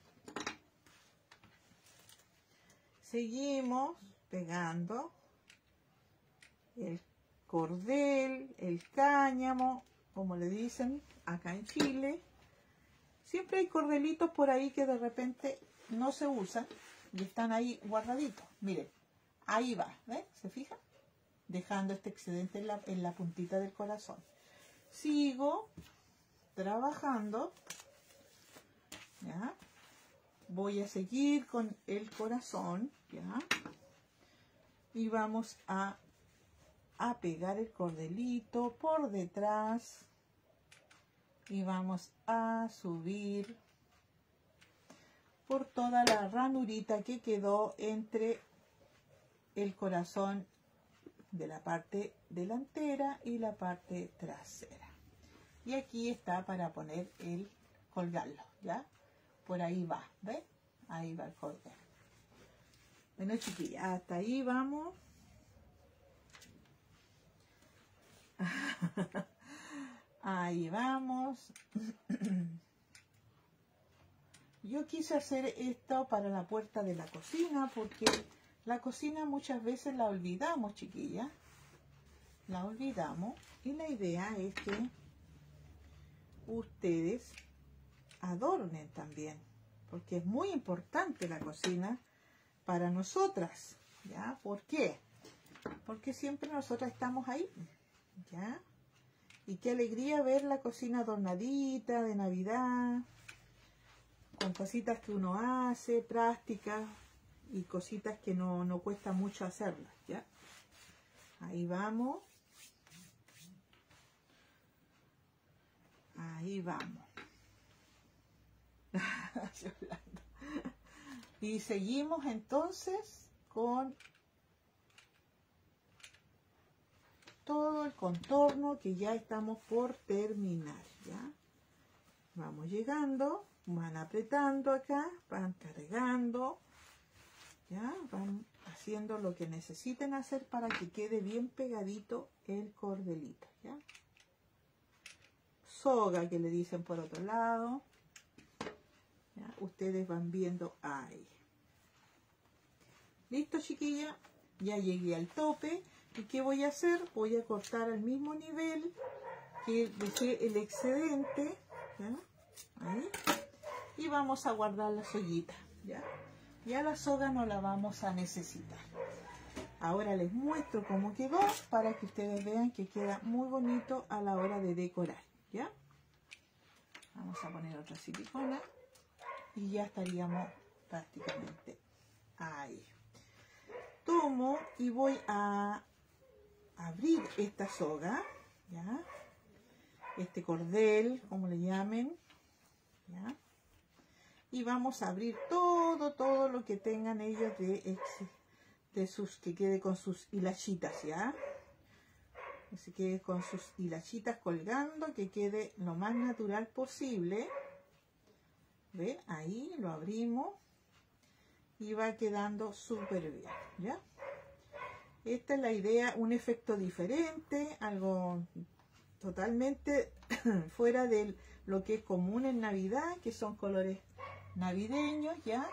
Seguimos pegando el cordel, el cáñamo, como le dicen acá en Chile. Siempre hay cordelitos por ahí que de repente no se usan y están ahí guardaditos. Miren, ahí va, ¿ven? ¿Se fijan? Dejando este excedente en la, en la puntita del corazón. Sigo trabajando, ¿ya? Voy a seguir con el corazón, ¿ya? Y vamos a, a pegar el cordelito por detrás. Y vamos a subir por toda la ranurita que quedó entre el corazón de la parte delantera y la parte trasera. Y aquí está para poner el colgarlo, ¿ya? Por ahí va, ¿ves? Ahí va el cordel. Bueno, chiquillas, hasta ahí vamos. Ahí vamos. Yo quise hacer esto para la puerta de la cocina porque la cocina muchas veces la olvidamos, chiquillas. La olvidamos. Y la idea es que ustedes adornen también. Porque es muy importante la cocina para nosotras. ¿Ya? ¿Por qué? Porque siempre nosotras estamos ahí. ¿Ya? Y qué alegría ver la cocina adornadita de Navidad, con cositas que uno hace, prácticas y cositas que no, no cuesta mucho hacerlas, ¿ya? Ahí vamos. Ahí vamos. Y seguimos entonces con todo el contorno que ya estamos por terminar, ¿ya? Vamos llegando, van apretando acá, van cargando, ¿ya? Van haciendo lo que necesiten hacer para que quede bien pegadito el cordelito, ¿ya? Soga que le dicen por otro lado, ¿ya? Ustedes van viendo ahí. ¿Listo, chiquilla? Ya llegué al tope. ¿Y qué voy a hacer? Voy a cortar al mismo nivel que dejé el excedente, ¿ya? Ahí. Y vamos a guardar la soguita, ¿ya? Ya la soga no la vamos a necesitar. Ahora les muestro cómo quedó para que ustedes vean que queda muy bonito a la hora de decorar, ¿ya? Vamos a poner otra silicona y ya estaríamos prácticamente ahí. Tomo y voy a abrir esta soga, ¿ya? Este cordel, como le llamen, ¿ya? Y vamos a abrir todo, todo lo que tengan ellos de, de sus, que quede con sus hilachitas, ¿ya? Que se quede con sus hilachitas colgando, que quede lo más natural posible. ¿Ven? Ahí lo abrimos y va quedando súper bien, ¿ya? Esta es la idea, un efecto diferente, algo totalmente fuera de lo que es común en Navidad, que son colores navideños, ¿ya?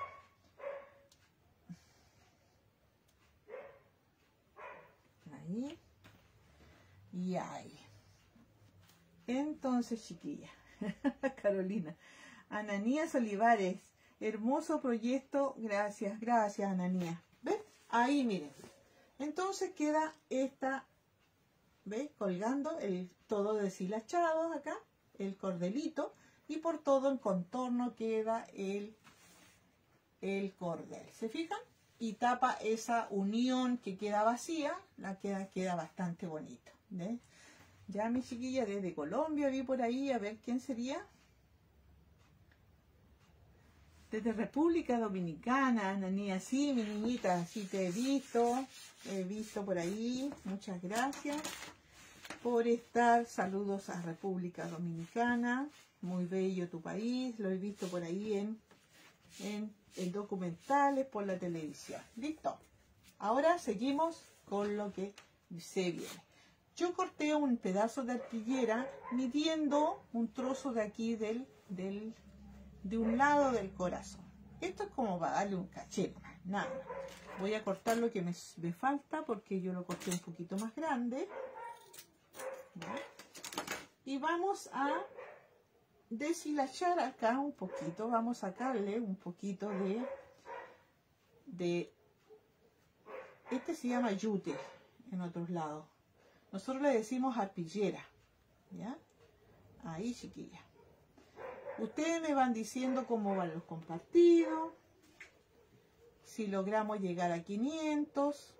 Ahí. Y ahí. Entonces, chiquilla, Carolina, Ananías Olivares, hermoso proyecto, gracias, gracias, Ananías. ¿Ves? Ahí, miren. Entonces queda esta, ¿ves? Colgando el todo deshilachado acá, el cordelito, y por todo el contorno queda el, el cordel. ¿Se fijan? Y tapa esa unión que queda vacía, la queda, queda bastante bonito. ¿Ves? Ya mi chiquilla desde Colombia vi por ahí, a ver quién sería. desde República Dominicana, Ananía, sí, mi niñita, sí te he visto, he visto por ahí, muchas gracias por estar, saludos a República Dominicana, muy bello tu país, lo he visto por ahí en, en, en documentales, por la televisión, listo, ahora seguimos con lo que se viene. Yo corté un pedazo de arpillera midiendo un trozo de aquí del, del de un lado del corazón. Esto es como para darle un caché, nada más. Voy a cortar lo que me, me falta porque yo lo corté un poquito más grande. ¿Ya? Y vamos a deshilachar acá un poquito. Vamos a sacarle un poquito de, de este se llama yute en otros lados. Nosotros le decimos arpillera. ¿Ya? Ahí, chiquilla. Ustedes me van diciendo cómo van los compartidos, si logramos llegar a quinientos,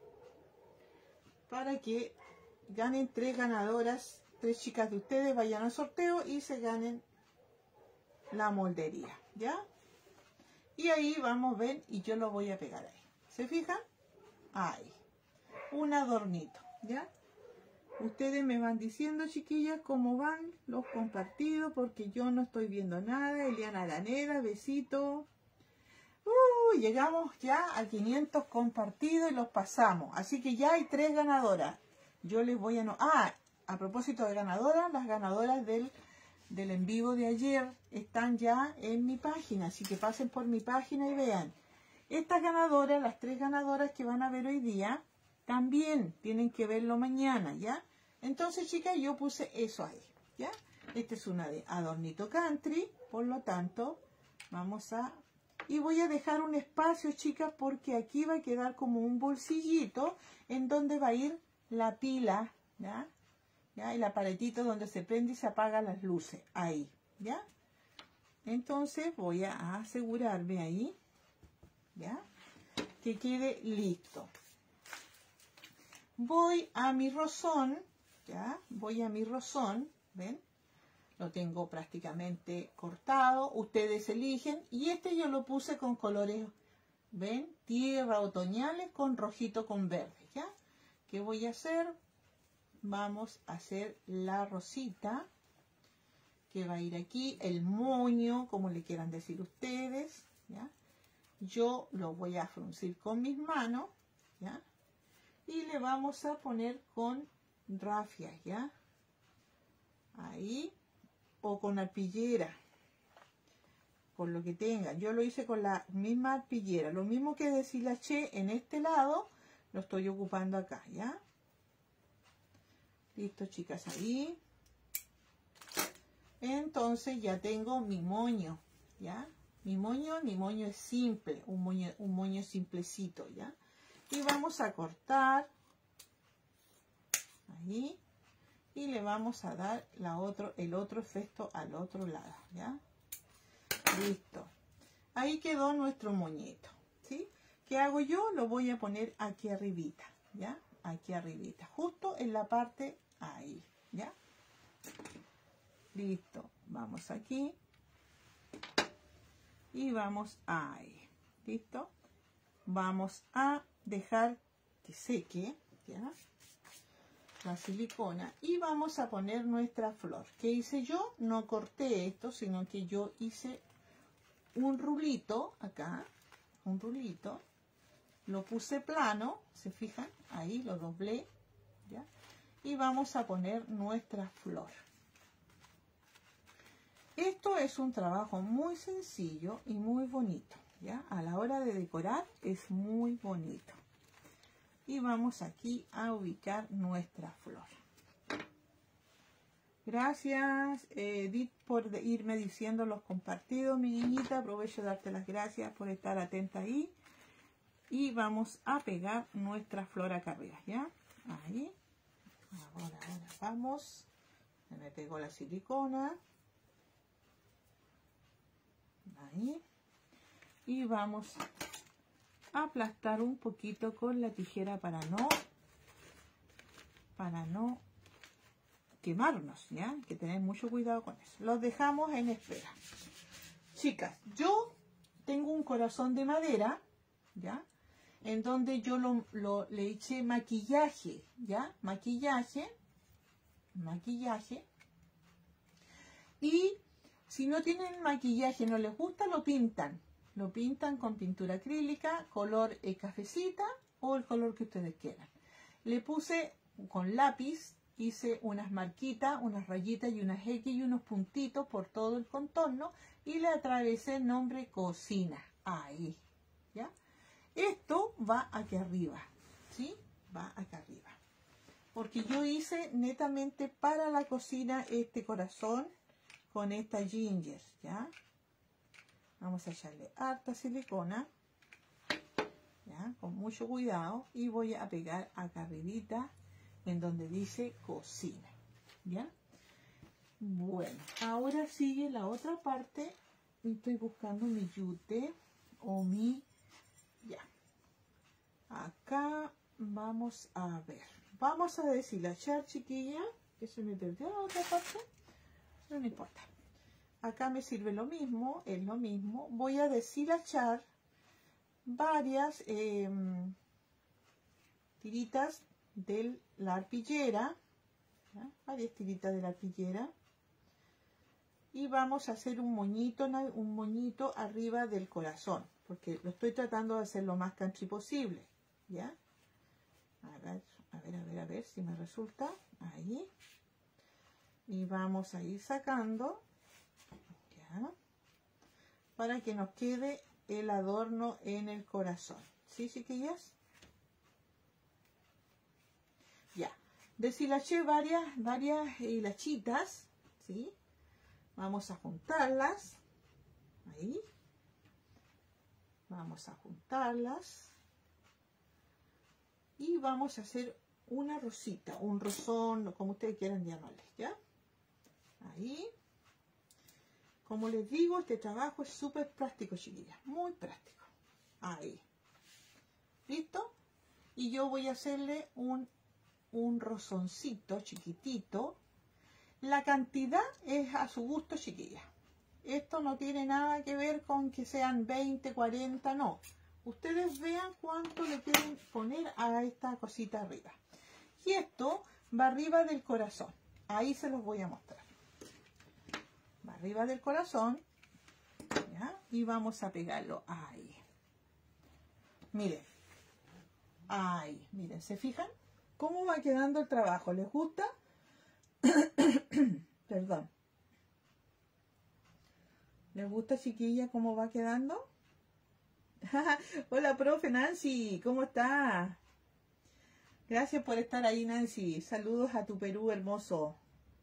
para que ganen tres ganadoras, tres chicas de ustedes vayan al sorteo y se ganen la moldería, ¿ya? Y ahí vamos, ven, y yo lo voy a pegar ahí. ¿Se fijan? Ahí. Un adornito, ¿ya? Ustedes me van diciendo, chiquillas, cómo van los compartidos, porque yo no estoy viendo nada. Eliana Araneda, besito. Uh, llegamos ya a quinientos compartidos y los pasamos. Así que ya hay tres ganadoras. Yo les voy a... No ah, a propósito de ganadoras, las ganadoras del, del en vivo de ayer están ya en mi página. Así que pasen por mi página y vean. Estas ganadoras, las tres ganadoras que van a ver hoy día, también tienen que verlo mañana, ¿ya? Entonces, chicas, yo puse eso ahí, ¿ya? Esta es una de Adornito Country, por lo tanto, vamos a... Y voy a dejar un espacio, chicas, porque aquí va a quedar como un bolsillito en donde va a ir la pila, ¿ya? ¿Ya? El aparatito donde se prende y se apagan las luces, ahí, ¿ya? Entonces, voy a asegurarme ahí, ¿ya? Que quede listo. Voy a mi rozón, ya, voy a mi rozón, ¿ven? Lo tengo prácticamente cortado, ustedes eligen, y este yo lo puse con colores, ¿ven? Tierra otoñales con rojito con verde, ¿ya? ¿Qué voy a hacer? Vamos a hacer la rosita, que va a ir aquí, el moño, como le quieran decir ustedes, ¿ya? Yo lo voy a fruncir con mis manos, ¿ya? Y le vamos a poner con rafias, ¿ya? Ahí. O con arpillera. Con lo que tenga. Yo lo hice con la misma arpillera. Lo mismo que deshilaché en este lado, lo estoy ocupando acá, ¿ya? Listo, chicas, ahí. Entonces ya tengo mi moño, ¿ya? Mi moño, mi moño es simple. Un moño, un moño simplecito, ¿ya? Y vamos a cortar ahí y le vamos a dar la otro, el otro efecto al otro lado, ¿ya? Listo. Ahí quedó nuestro moñito, ¿sí? ¿Qué hago yo? Lo voy a poner aquí arribita, ¿ya? Aquí arribita, justo en la parte ahí, ¿ya? Listo. Vamos aquí y vamos ahí, ¿listo? Vamos a dejar que seque, ¿ya? La silicona y vamos a poner nuestra flor. ¿Qué hice yo? No corté esto, sino que yo hice un rulito acá, un rulito, lo puse plano, ¿se fijan? Ahí lo doblé, ¿ya? Y vamos a poner nuestra flor. Esto es un trabajo muy sencillo y muy bonito, ¿ya? A la hora de decorar es muy bonito. Y vamos aquí a ubicar nuestra flor. Gracias, Edith, por irme diciendo los compartidos, mi niñita. Aprovecho de darte las gracias por estar atenta ahí. Y vamos a pegar nuestra flor acá arriba, ¿ya? Ahí. Ahora, ahora vamos. Se me pegó la silicona. Ahí. Y vamos a aplastar un poquito con la tijera para no para no quemarnos, ¿ya? Hay que tener mucho cuidado con eso. Los dejamos en espera. Chicas, yo tengo un corazón de madera, ¿ya? En donde yo lo, lo, le eché maquillaje, ¿ya? Maquillaje, maquillaje. Y si no tienen maquillaje, no les gusta, lo pintan. Lo pintan con pintura acrílica, color eh, cafecita o el color que ustedes quieran. Le puse con lápiz, hice unas marquitas, unas rayitas y unas X y unos puntitos por todo el contorno y le atravesé el nombre cocina. Ahí, ¿ya? Esto va aquí arriba, ¿sí? Va acá arriba. Porque yo hice netamente para la cocina este corazón con esta ginger, ¿ya? Vamos a echarle harta silicona, ¿ya? Con mucho cuidado. Y voy a pegar acá arribita en donde dice cocina, ¿ya? Bueno, ahora sigue la otra parte. Estoy buscando mi yute o mi... Ya. Acá vamos a ver. Vamos a deshilachar, chiquilla, que se me perdió la otra parte. No me importa. Acá me sirve lo mismo, es lo mismo. Voy a deshilachar varias eh, tiritas de la arpillera, ¿ya? Varias tiritas de la arpillera. Y vamos a hacer un moñito, un moñito arriba del corazón, porque lo estoy tratando de hacer lo más country posible, ¿ya? A ver, a ver, a ver, a ver si me resulta. Ahí. Y vamos a ir sacando, ¿ya? Para que nos quede el adorno en el corazón. ¿Sí, chiquillas? Ya. Deshilaché varias, varias hilachitas, ¿sí? Vamos a juntarlas. Ahí. Vamos a juntarlas. Y vamos a hacer una rosita, un rosón, como ustedes quieran llamarle, ¿ya? Ahí. Como les digo, este trabajo es súper práctico, chiquillas. Muy práctico. Ahí. ¿Listo? Y yo voy a hacerle un, un rosoncito chiquitito. La cantidad es a su gusto, chiquillas. Esto no tiene nada que ver con que sean veinte, cuarenta, no. Ustedes vean cuánto le quieren poner a esta cosita arriba. Y esto va arriba del corazón. Ahí se los voy a mostrar. Va arriba del corazón. ¿Ya? Y vamos a pegarlo ahí. Miren. Ahí. Miren, ¿se fijan? ¿Cómo va quedando el trabajo? ¿Les gusta? Perdón. ¿Les gusta, chiquilla, cómo va quedando? Hola, profe Nancy, ¿cómo está? Gracias por estar ahí, Nancy. Saludos a tu Perú hermoso.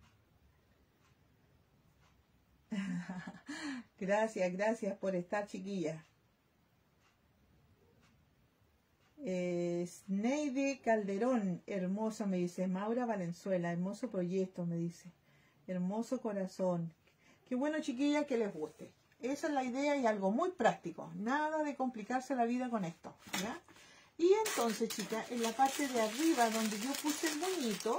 Gracias, gracias por estar, chiquilla. Eh, Neide Calderón, hermoso, me dice. Maura Valenzuela, hermoso proyecto, me dice. Hermoso corazón. Qué bueno, chiquilla, que les guste. Esa es la idea y algo muy práctico. Nada de complicarse la vida con esto, ¿ya? Y entonces, chicas, en la parte de arriba donde yo puse el moñito,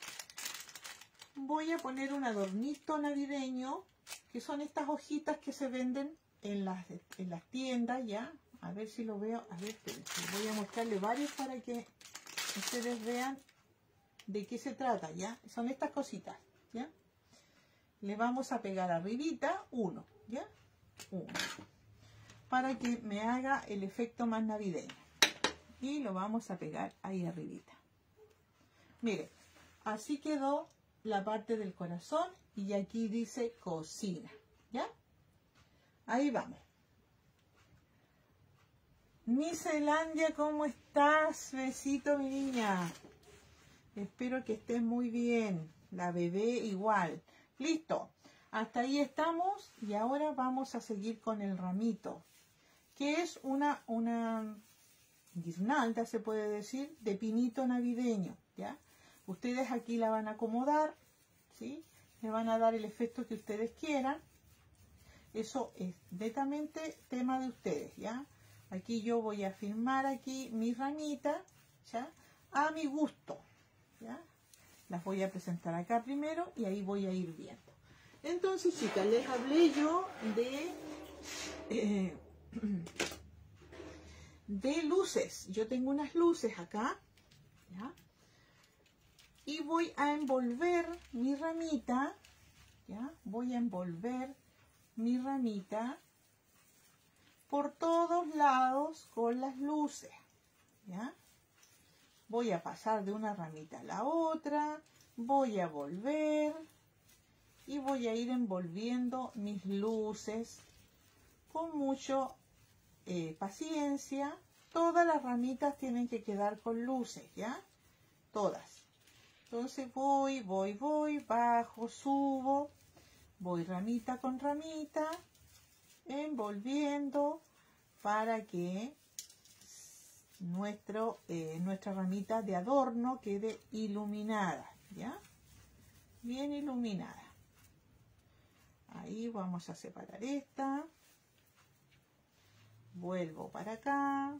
voy a poner un adornito navideño, que son estas hojitas que se venden en las, en las tiendas, ¿ya? A ver si lo veo. A ver, voy a mostrarle varios para que ustedes vean de qué se trata, ¿ya? Son estas cositas, ¿ya? Le vamos a pegar arribita uno, ¿ya? Uno. Para que me haga el efecto más navideño. Y lo vamos a pegar ahí arribita. Miren, así quedó la parte del corazón y aquí dice cocina, ¿ya? Ahí vamos. Miselandia, ¿cómo estás? Besito, mi niña. Espero que estés muy bien. La bebé igual. Listo. Hasta ahí estamos y ahora vamos a seguir con el ramito, que es una, una guirnalda, se puede decir, de pinito navideño, ¿ya? Ustedes aquí la van a acomodar, ¿sí? Le van a dar el efecto que ustedes quieran. Eso es netamente tema de ustedes, ¿ya? Aquí yo voy a firmar aquí mi ramita, ¿ya? A mi gusto, ¿ya? Las voy a presentar acá primero y ahí voy a ir viendo. Entonces, chicas, les hablé yo de, eh, de luces. Yo tengo unas luces acá, ¿ya? Y voy a envolver mi ramita, ¿ya? Voy a envolver mi ramita por todos lados con las luces, ¿ya? Voy a pasar de una ramita a la otra, voy a volver y voy a ir envolviendo mis luces con mucho eh, paciencia. Todas las ramitas tienen que quedar con luces, ¿ya? Todas. Entonces voy, voy, voy, bajo, subo, voy ramita con ramita, envolviendo para que nuestro, eh, nuestra ramita de adorno quede iluminada, ¿ya? Bien iluminada. Ahí vamos a separar esta. Vuelvo para acá.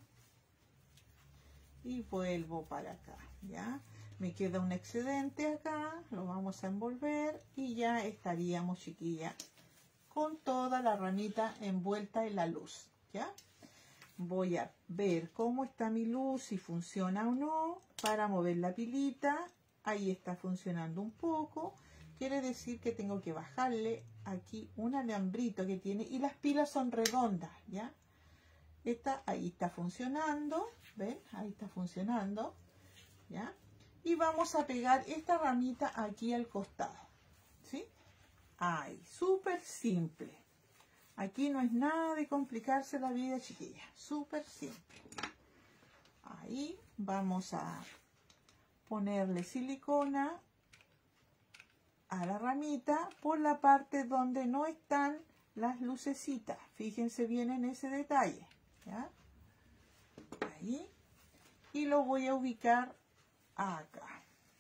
Y vuelvo para acá, ¿ya? Me queda un excedente acá. Lo vamos a envolver y ya estaríamos, chiquilla, con toda la ramita envuelta en la luz, ¿ya? Voy a ver cómo está mi luz, si funciona o no, para mover la pilita. Ahí está funcionando un poco. Quiere decir que tengo que bajarle aquí un alambrito que tiene, y las pilas son redondas, ¿ya? Esta ahí está funcionando, ¿ven? Ahí está funcionando, ¿ya? Y vamos a pegar esta ramita aquí al costado, ¿sí? Ahí, súper simple. Aquí no es nada de complicarse la vida, chiquilla. Súper simple. Ahí vamos a ponerle silicona a la ramita por la parte donde no están las lucecitas. Fíjense bien en ese detalle, ¿ya? Ahí. Y lo voy a ubicar acá.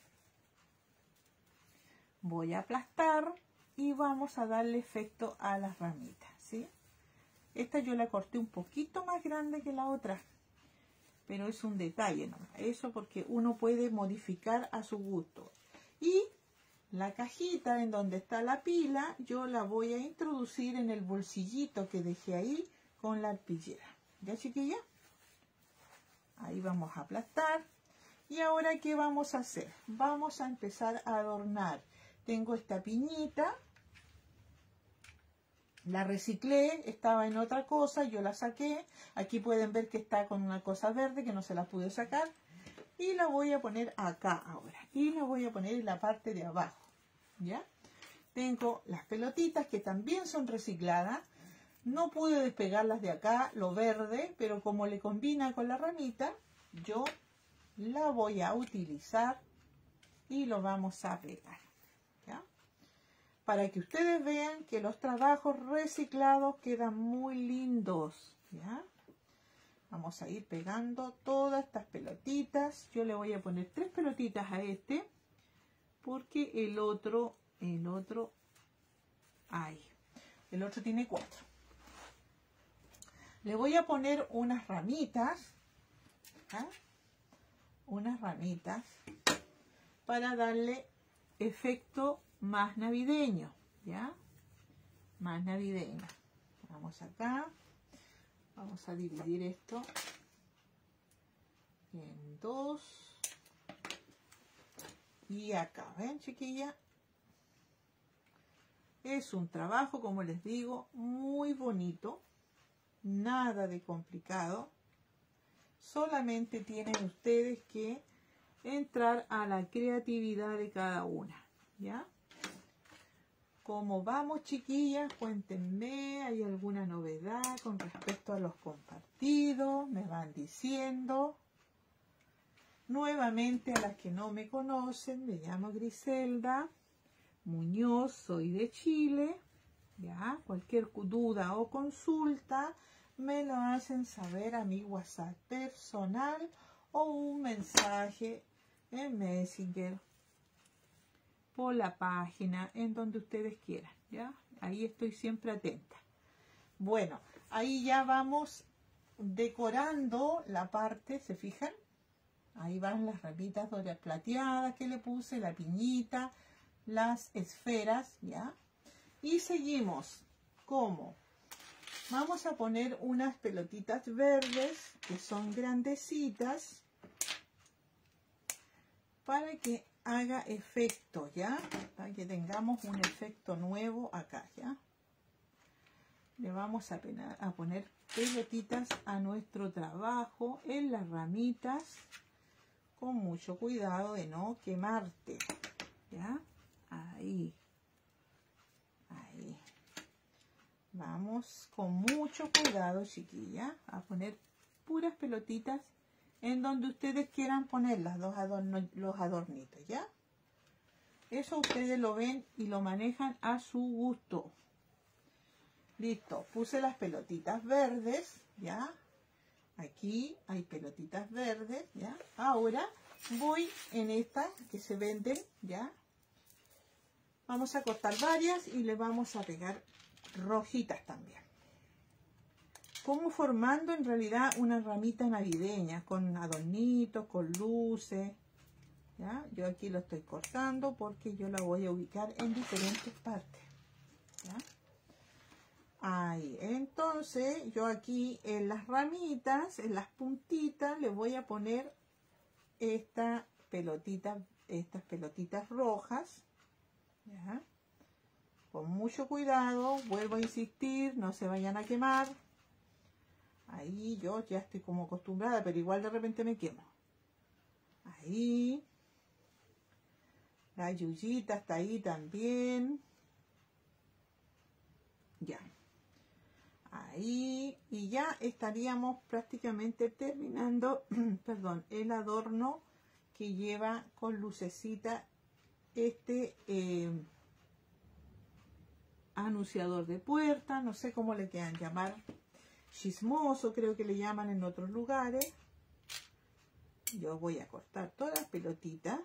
Voy a aplastar y vamos a darle efecto a las ramitas, ¿sí? Esta yo la corté un poquito más grande que la otra, pero es un detalle nomás. Eso porque uno puede modificar a su gusto. Y la cajita en donde está la pila, yo la voy a introducir en el bolsillito que dejé ahí con la arpillera. ¿Ya, chiquilla? Ahí vamos a aplastar. Y ahora, ¿qué vamos a hacer? Vamos a empezar a adornar. Tengo esta piñita. La reciclé, estaba en otra cosa, yo la saqué. Aquí pueden ver que está con una cosa verde que no se la pude sacar. Y la voy a poner acá ahora. Y la voy a poner en la parte de abajo, ¿ya? Tengo las pelotitas que también son recicladas. No pude despegarlas de acá, lo verde, pero como le combina con la ramita, yo la voy a utilizar y lo vamos a pegar, ¿ya? Para que ustedes vean que los trabajos reciclados quedan muy lindos, ¿ya? Vamos a ir pegando todas estas pelotitas. Yo le voy a poner tres pelotitas a este, porque el otro, el otro, ahí, el otro tiene cuatro. Le voy a poner unas ramitas, ¿ah? unas ramitas, para darle efecto más navideño, ¿ya? Más navideño. Vamos acá. Vamos a dividir esto en dos. Y acá, ¿ven, chiquilla? Es un trabajo, como les digo, muy bonito. Nada de complicado. Solamente tienen ustedes que entrar a la creatividad de cada una, ¿ya? ¿Cómo vamos, chiquillas? Cuéntenme, ¿hay alguna novedad con respecto a los compartidos? Me van diciendo. Nuevamente, a las que no me conocen, me llamo Griselda Muñoz, soy de Chile, ¿ya? Cualquier duda o consulta, me lo hacen saber a mi WhatsApp personal o un mensaje en Messenger, por la página, en donde ustedes quieran, ¿ya? Ahí estoy siempre atenta. Bueno, ahí ya vamos decorando la parte, ¿se fijan? Ahí van las ramitas doradas plateadas que le puse, la piñita, las esferas, ¿ya? Y seguimos como Vamos a poner unas pelotitas verdes que son grandecitas para que haga efecto, ¿ya? Para que tengamos un efecto nuevo acá, ¿ya? Le vamos a, penar, a poner pelotitas a nuestro trabajo en las ramitas con mucho cuidado de no quemarte, ¿ya? Ahí. Ahí. Vamos con mucho cuidado, chiquilla, a poner puras pelotitas en donde ustedes quieran ponerlas, los, adornos, los adornitos, ¿ya? Eso ustedes lo ven y lo manejan a su gusto. Listo, puse las pelotitas verdes, ¿ya? Aquí hay pelotitas verdes, ¿ya? Ahora voy en estas que se venden, ¿ya? Vamos a cortar varias y le vamos a pegar rojitas también. Como formando en realidad una ramita navideña con adornitos, con luces, ¿ya? Yo aquí lo estoy cortando porque yo la voy a ubicar en diferentes partes, ¿ya? Ahí, entonces yo aquí en las ramitas, en las puntitas, le voy a poner esta pelotita, estas pelotitas rojas, ¿ya? Con mucho cuidado, vuelvo a insistir, no se vayan a quemar. Ahí yo ya estoy como acostumbrada, pero igual de repente me quemo. Ahí. La yuyita está ahí también. Ya. Ahí. Y ya estaríamos prácticamente terminando, perdón, el adorno que lleva con lucecita este... Eh, anunciador de puerta, no sé cómo le quieran llamar, chismoso creo que le llaman en otros lugares. Yo voy a cortar todas las pelotitas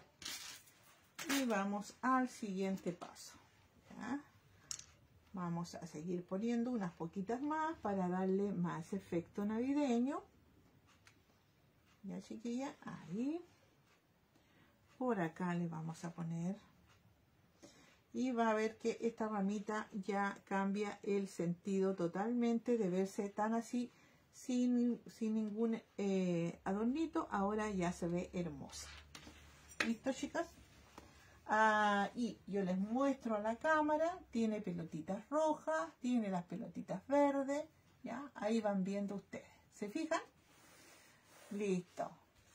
y vamos al siguiente paso, ¿ya? Vamos a seguir poniendo unas poquitas más para darle más efecto navideño, ya chiquilla. Ahí por acá le vamos a poner. Y va a ver que esta ramita ya cambia el sentido totalmente de verse tan así, sin, sin ningún eh, adornito. Ahora ya se ve hermosa. ¿Listo, chicas? Ah, y yo les muestro a la cámara. Tiene pelotitas rojas, tiene las pelotitas verdes. ¿Ya? Ahí van viendo ustedes. ¿Se fijan? Listo.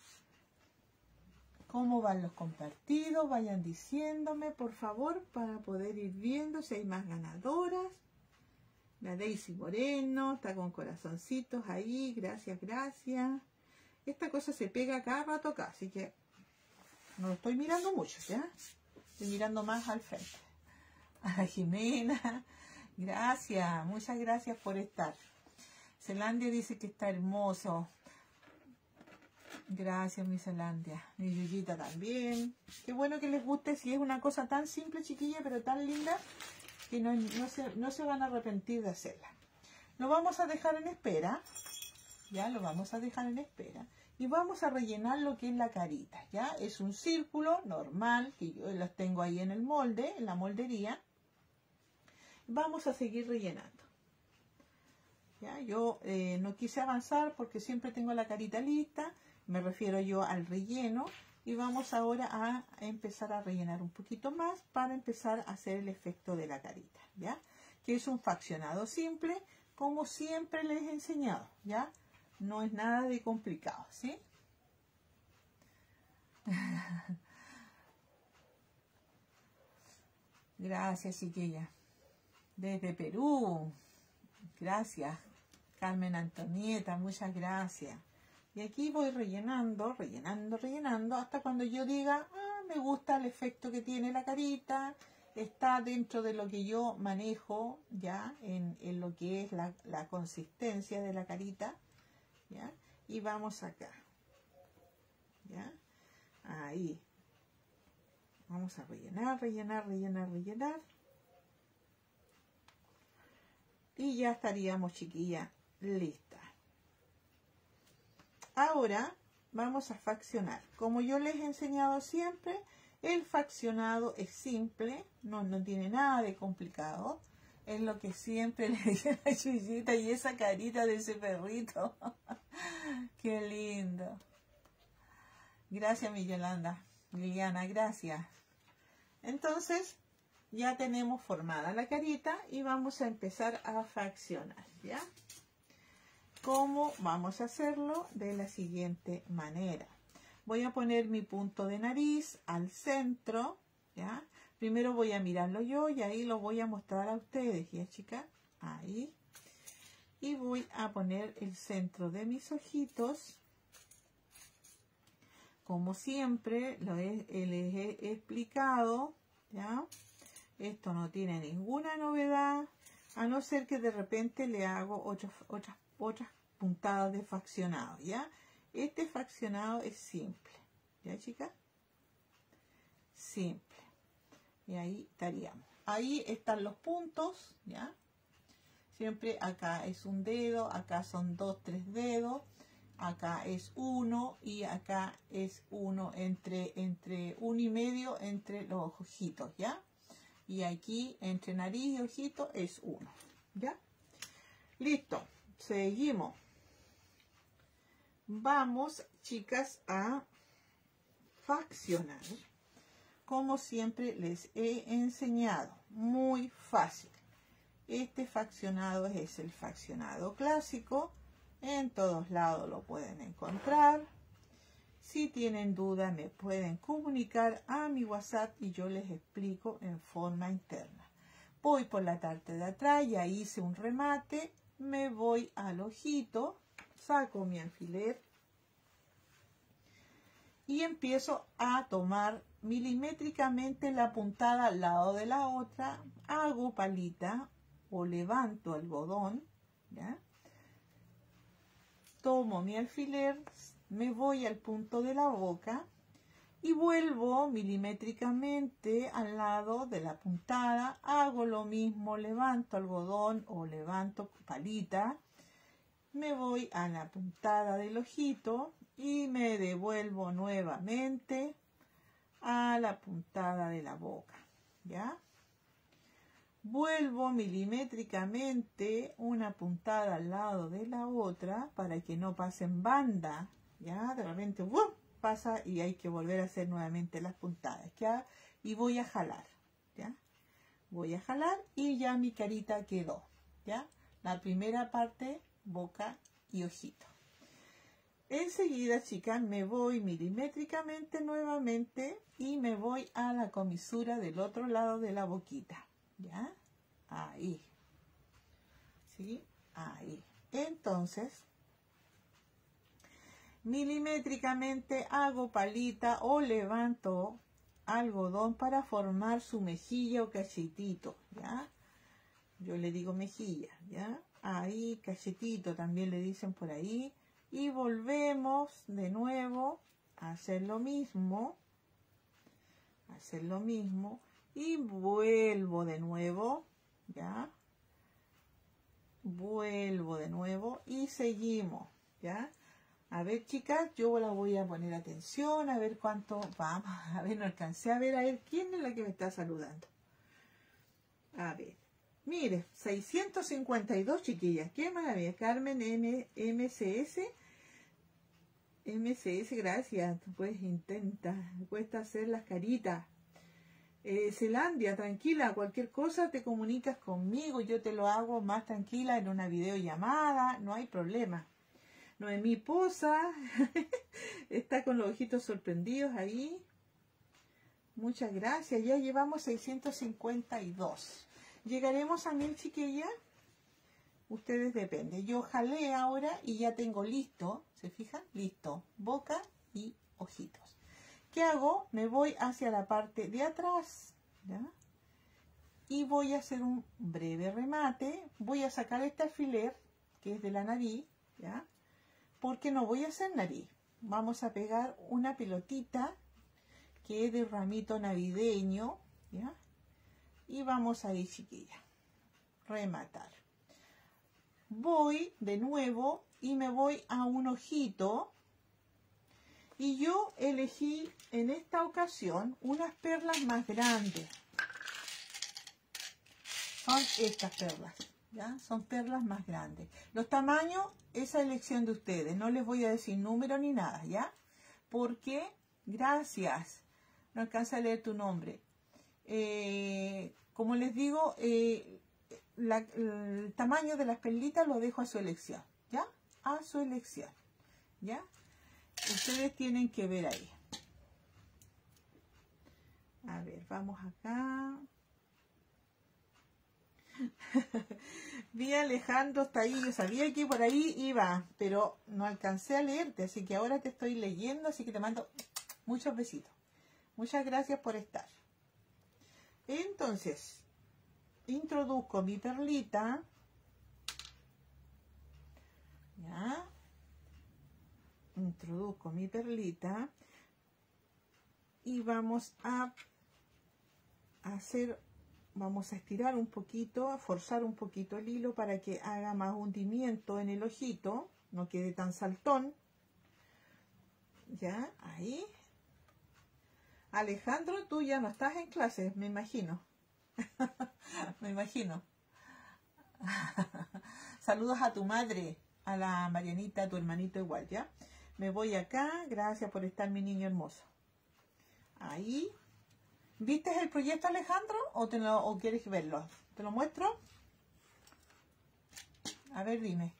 ¿Cómo van los compartidos? Vayan diciéndome, por favor, para poder ir viendo si hay más ganadoras. La Daisy Moreno está con corazoncitos ahí. Gracias, gracias. Esta cosa se pega cada rato acá, así que no lo estoy mirando mucho, ¿ya? Estoy mirando más al frente. A la Jimena, gracias, muchas gracias por estar. Zelandia dice que está hermoso. Gracias, mi Zelandia. Mi Yuyita también. Qué bueno que les guste, si es una cosa tan simple, chiquilla, pero tan linda, que no, no, se, no se van a arrepentir de hacerla. Lo vamos a dejar en espera. Ya, lo vamos a dejar en espera. Y vamos a rellenar lo que es la carita, ¿ya? Es un círculo normal, que yo los tengo ahí en el molde, en la moldería. Vamos a seguir rellenando. ¿Ya? Yo eh, no quise avanzar porque siempre tengo la carita lista. Me refiero yo al relleno. Y vamos ahora a empezar a rellenar un poquito más para empezar a hacer el efecto de la carita, ¿ya? Que es un faccionado simple, como siempre les he enseñado, ¿ya? No es nada de complicado, ¿sí? Gracias, chiquilla. Desde Perú. Gracias, Carmen Antonieta, muchas gracias. Y aquí voy rellenando, rellenando, rellenando, hasta cuando yo diga, ah, me gusta el efecto que tiene la carita, está dentro de lo que yo manejo, ya, en, en lo que es la, la consistencia de la carita, ¿ya? Y vamos acá, ¿ya? Ahí. Vamos a rellenar, rellenar, rellenar, rellenar. Y ya estaríamos, chiquilla, lista. Ahora vamos a faccionar. Como yo les he enseñado siempre, el faccionado es simple, no, no tiene nada de complicado. Es lo que siempre le dije a Chuyita, y esa carita de ese perrito. Qué lindo. Gracias, mi Yolanda. Liliana, gracias. Entonces, ya tenemos formada la carita y vamos a empezar a fraccionar, ¿ya? ¿Cómo vamos a hacerlo? De la siguiente manera. Voy a poner mi punto de nariz al centro, ¿ya? Primero voy a mirarlo yo y ahí lo voy a mostrar a ustedes, ¿ya, chicas? Ahí. Y voy a poner el centro de mis ojitos. Como siempre, lo he, les he explicado, ¿ya? Esto no tiene ninguna novedad, a no ser que de repente le hago otras, otras, otras puntadas de fraccionado, ¿ya? Este fraccionado es simple, ¿ya, chicas? Simple. Y ahí estaríamos. Ahí están los puntos, ¿ya? Siempre acá es un dedo, acá son dos, tres dedos, acá es uno y acá es uno entre, entre uno y medio entre los ojitos, ¿ya? Y aquí entre nariz y ojito es uno, ¿ya? Listo, seguimos. Vamos, chicas, a fraccionar. Como siempre les he enseñado, muy fácil. Este fraccionado es el fraccionado clásico. En todos lados lo pueden encontrar. Si tienen duda me pueden comunicar a mi WhatsApp y yo les explico en forma interna. Voy por la parte de atrás, ya hice un remate, me voy al ojito, saco mi alfiler y empiezo a tomar milimétricamente la puntada al lado de la otra, hago palita o levanto algodón, ¿ya? Tomo mi alfiler, me voy al punto de la boca y vuelvo milimétricamente al lado de la puntada, hago lo mismo, levanto algodón o levanto palita, me voy a la puntada del ojito y me devuelvo nuevamente a la puntada de la boca, ¿ya? Vuelvo milimétricamente una puntada al lado de la otra para que no pasen banda, ¿ya? De repente ¡uh! Pasa y hay que volver a hacer nuevamente las puntadas, ¿ya? Y voy a jalar, ¿ya? Voy a jalar y ya mi carita quedó, ¿ya? La primera parte, boca y ojito. Enseguida, chicas, me voy milimétricamente nuevamente y me voy a la comisura del otro lado de la boquita, ¿ya? Ahí. ¿Sí? Ahí. Entonces, milimétricamente hago palita o levanto algodón para formar su mejilla o cachetito, ¿ya? Yo le digo mejilla, ¿ya? Ahí, cachetito también le dicen por ahí. Y volvemos de nuevo a hacer lo mismo, a hacer lo mismo, y vuelvo de nuevo, ¿ya? Vuelvo de nuevo y seguimos, ¿ya? A ver, chicas, yo la voy a poner atención, a ver cuánto vamos, a ver, no alcancé a ver, a ver, ¿quién es la que me está saludando? A ver, mire, seiscientos cincuenta y dos, chiquillas, qué maravilla. Carmen M, MCS, MCS, gracias, pues intenta, cuesta hacer las caritas. Eh, Zelandia, tranquila, cualquier cosa te comunicas conmigo, yo te lo hago más tranquila en una videollamada, no hay problema. Noemí Poza, está con los ojitos sorprendidos ahí. Muchas gracias, ya llevamos seiscientos cincuenta y dos. ¿Llegaremos a mil, chiquillas? Ustedes depende. Yo jalé ahora y ya tengo listo, ¿se fijan? Listo, boca y ojitos. ¿Qué hago? Me voy hacia la parte de atrás, ¿ya? Y voy a hacer un breve remate. Voy a sacar este alfiler, que es de la nariz, ¿ya? Porque no voy a hacer nariz. Vamos a pegar una pelotita, que es de ramito navideño, ¿ya? Y vamos a ir, chiquilla, rematar. Voy de nuevo y me voy a un ojito. Y yo elegí en esta ocasión unas perlas más grandes. son estas perlas, ¿ya? Son perlas más grandes. Los tamaños, esa elección de ustedes. No les voy a decir número ni nada, ¿ya? Porque, gracias, no alcanza a leer tu nombre. Eh, como les digo, eh, la, el tamaño de las perlitas lo dejo a su elección, ¿ya? A su elección, ¿ya? Ustedes tienen que ver ahí. A ver, vamos acá. Vi a Alejandro, está ahí. Yo sabía que por ahí iba, pero no alcancé a leerte, así que ahora te estoy leyendo, así que te mando muchos besitos. Muchas gracias por estar. Entonces, introduzco mi perlita. Ya. Introduzco mi perlita. Y vamos a hacer, vamos a estirar un poquito, a forzar un poquito el hilo para que haga más hundimiento en el ojito, no quede tan saltón. Ya, ahí. Alejandro, tú ya no estás en clase, me imagino. Me imagino. Saludos a tu madre, a la Marianita, a tu hermanito igual, ¿ya? Me voy acá, gracias por estar, mi niño hermoso. Ahí. ¿Viste el proyecto, Alejandro? ¿O, te lo, o quieres verlo? ¿Te lo muestro? A ver, dime.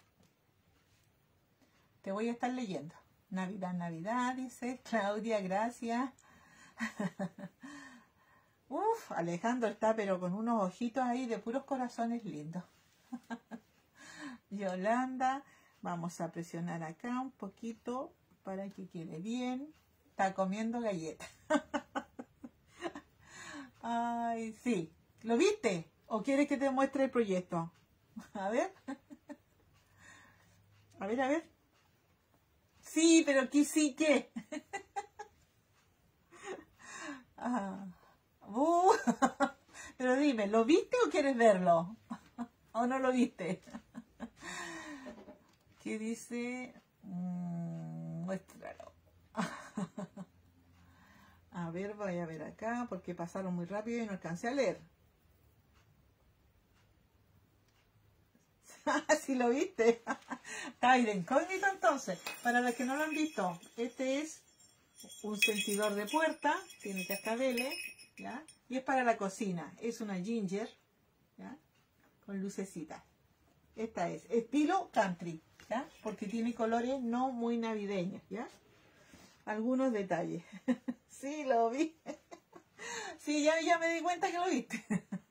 Te voy a estar leyendo. Navidad, Navidad, dice Claudia, gracias. Uf, Alejandro está pero con unos ojitos ahí de puros corazones lindos. Yolanda, vamos a presionar acá un poquito para que quede bien. Está comiendo galletas. Ay, sí. ¿Lo viste? ¿O quieres que te muestre el proyecto? A ver. A ver, a ver. Sí, pero aquí sí que. Ah. Uh. Pero dime, ¿lo viste o quieres verlo? ¿O no lo viste? ¿Qué dice? Mm, muéstralo. A ver, voy a ver acá porque pasaron muy rápido y no alcancé a leer. ¿Sí lo viste? Está ahí de incógnito entonces. Para los que no lo han visto, este es un sentidor de puerta, tiene cascabeles, ¿ya? Y es para la cocina. Es una ginger, ¿ya? Con lucecita. Esta es estilo country, ¿ya? Porque tiene colores no muy navideños, ¿ya? Algunos detalles. Sí, lo vi. Sí, ya, ya me di cuenta que lo viste.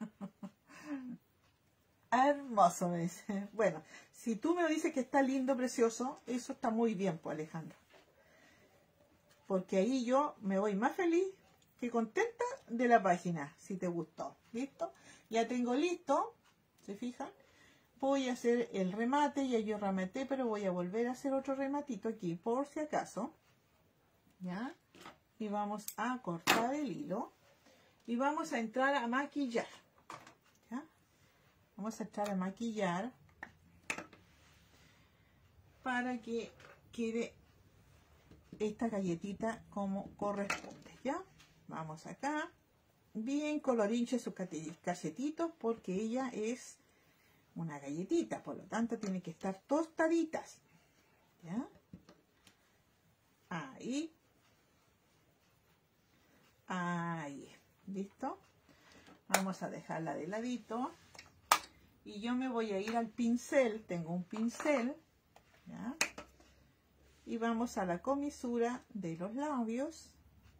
Hermoso, me dice. Bueno, si tú me dices que está lindo, precioso, eso está muy bien, pues, Alejandro. Porque ahí yo me voy más feliz que contenta de la página, si te gustó. ¿Listo? Ya tengo listo, ¿se fijan? Voy a hacer el remate, ya yo rematé, pero voy a volver a hacer otro rematito aquí, por si acaso. ¿Ya? Y vamos a cortar el hilo. Y vamos a entrar a maquillar. ¿Ya? Vamos a entrar a maquillar para que quede esta galletita como corresponde, ¿ya? Vamos acá, bien colorinche sus cachetitos porque ella es una galletita, por lo tanto tiene que estar tostaditas, ¿ya? Ahí, ahí, ¿listo? Vamos a dejarla de ladito y yo me voy a ir al pincel, tengo un pincel, ¿ya? Y vamos a la comisura de los labios.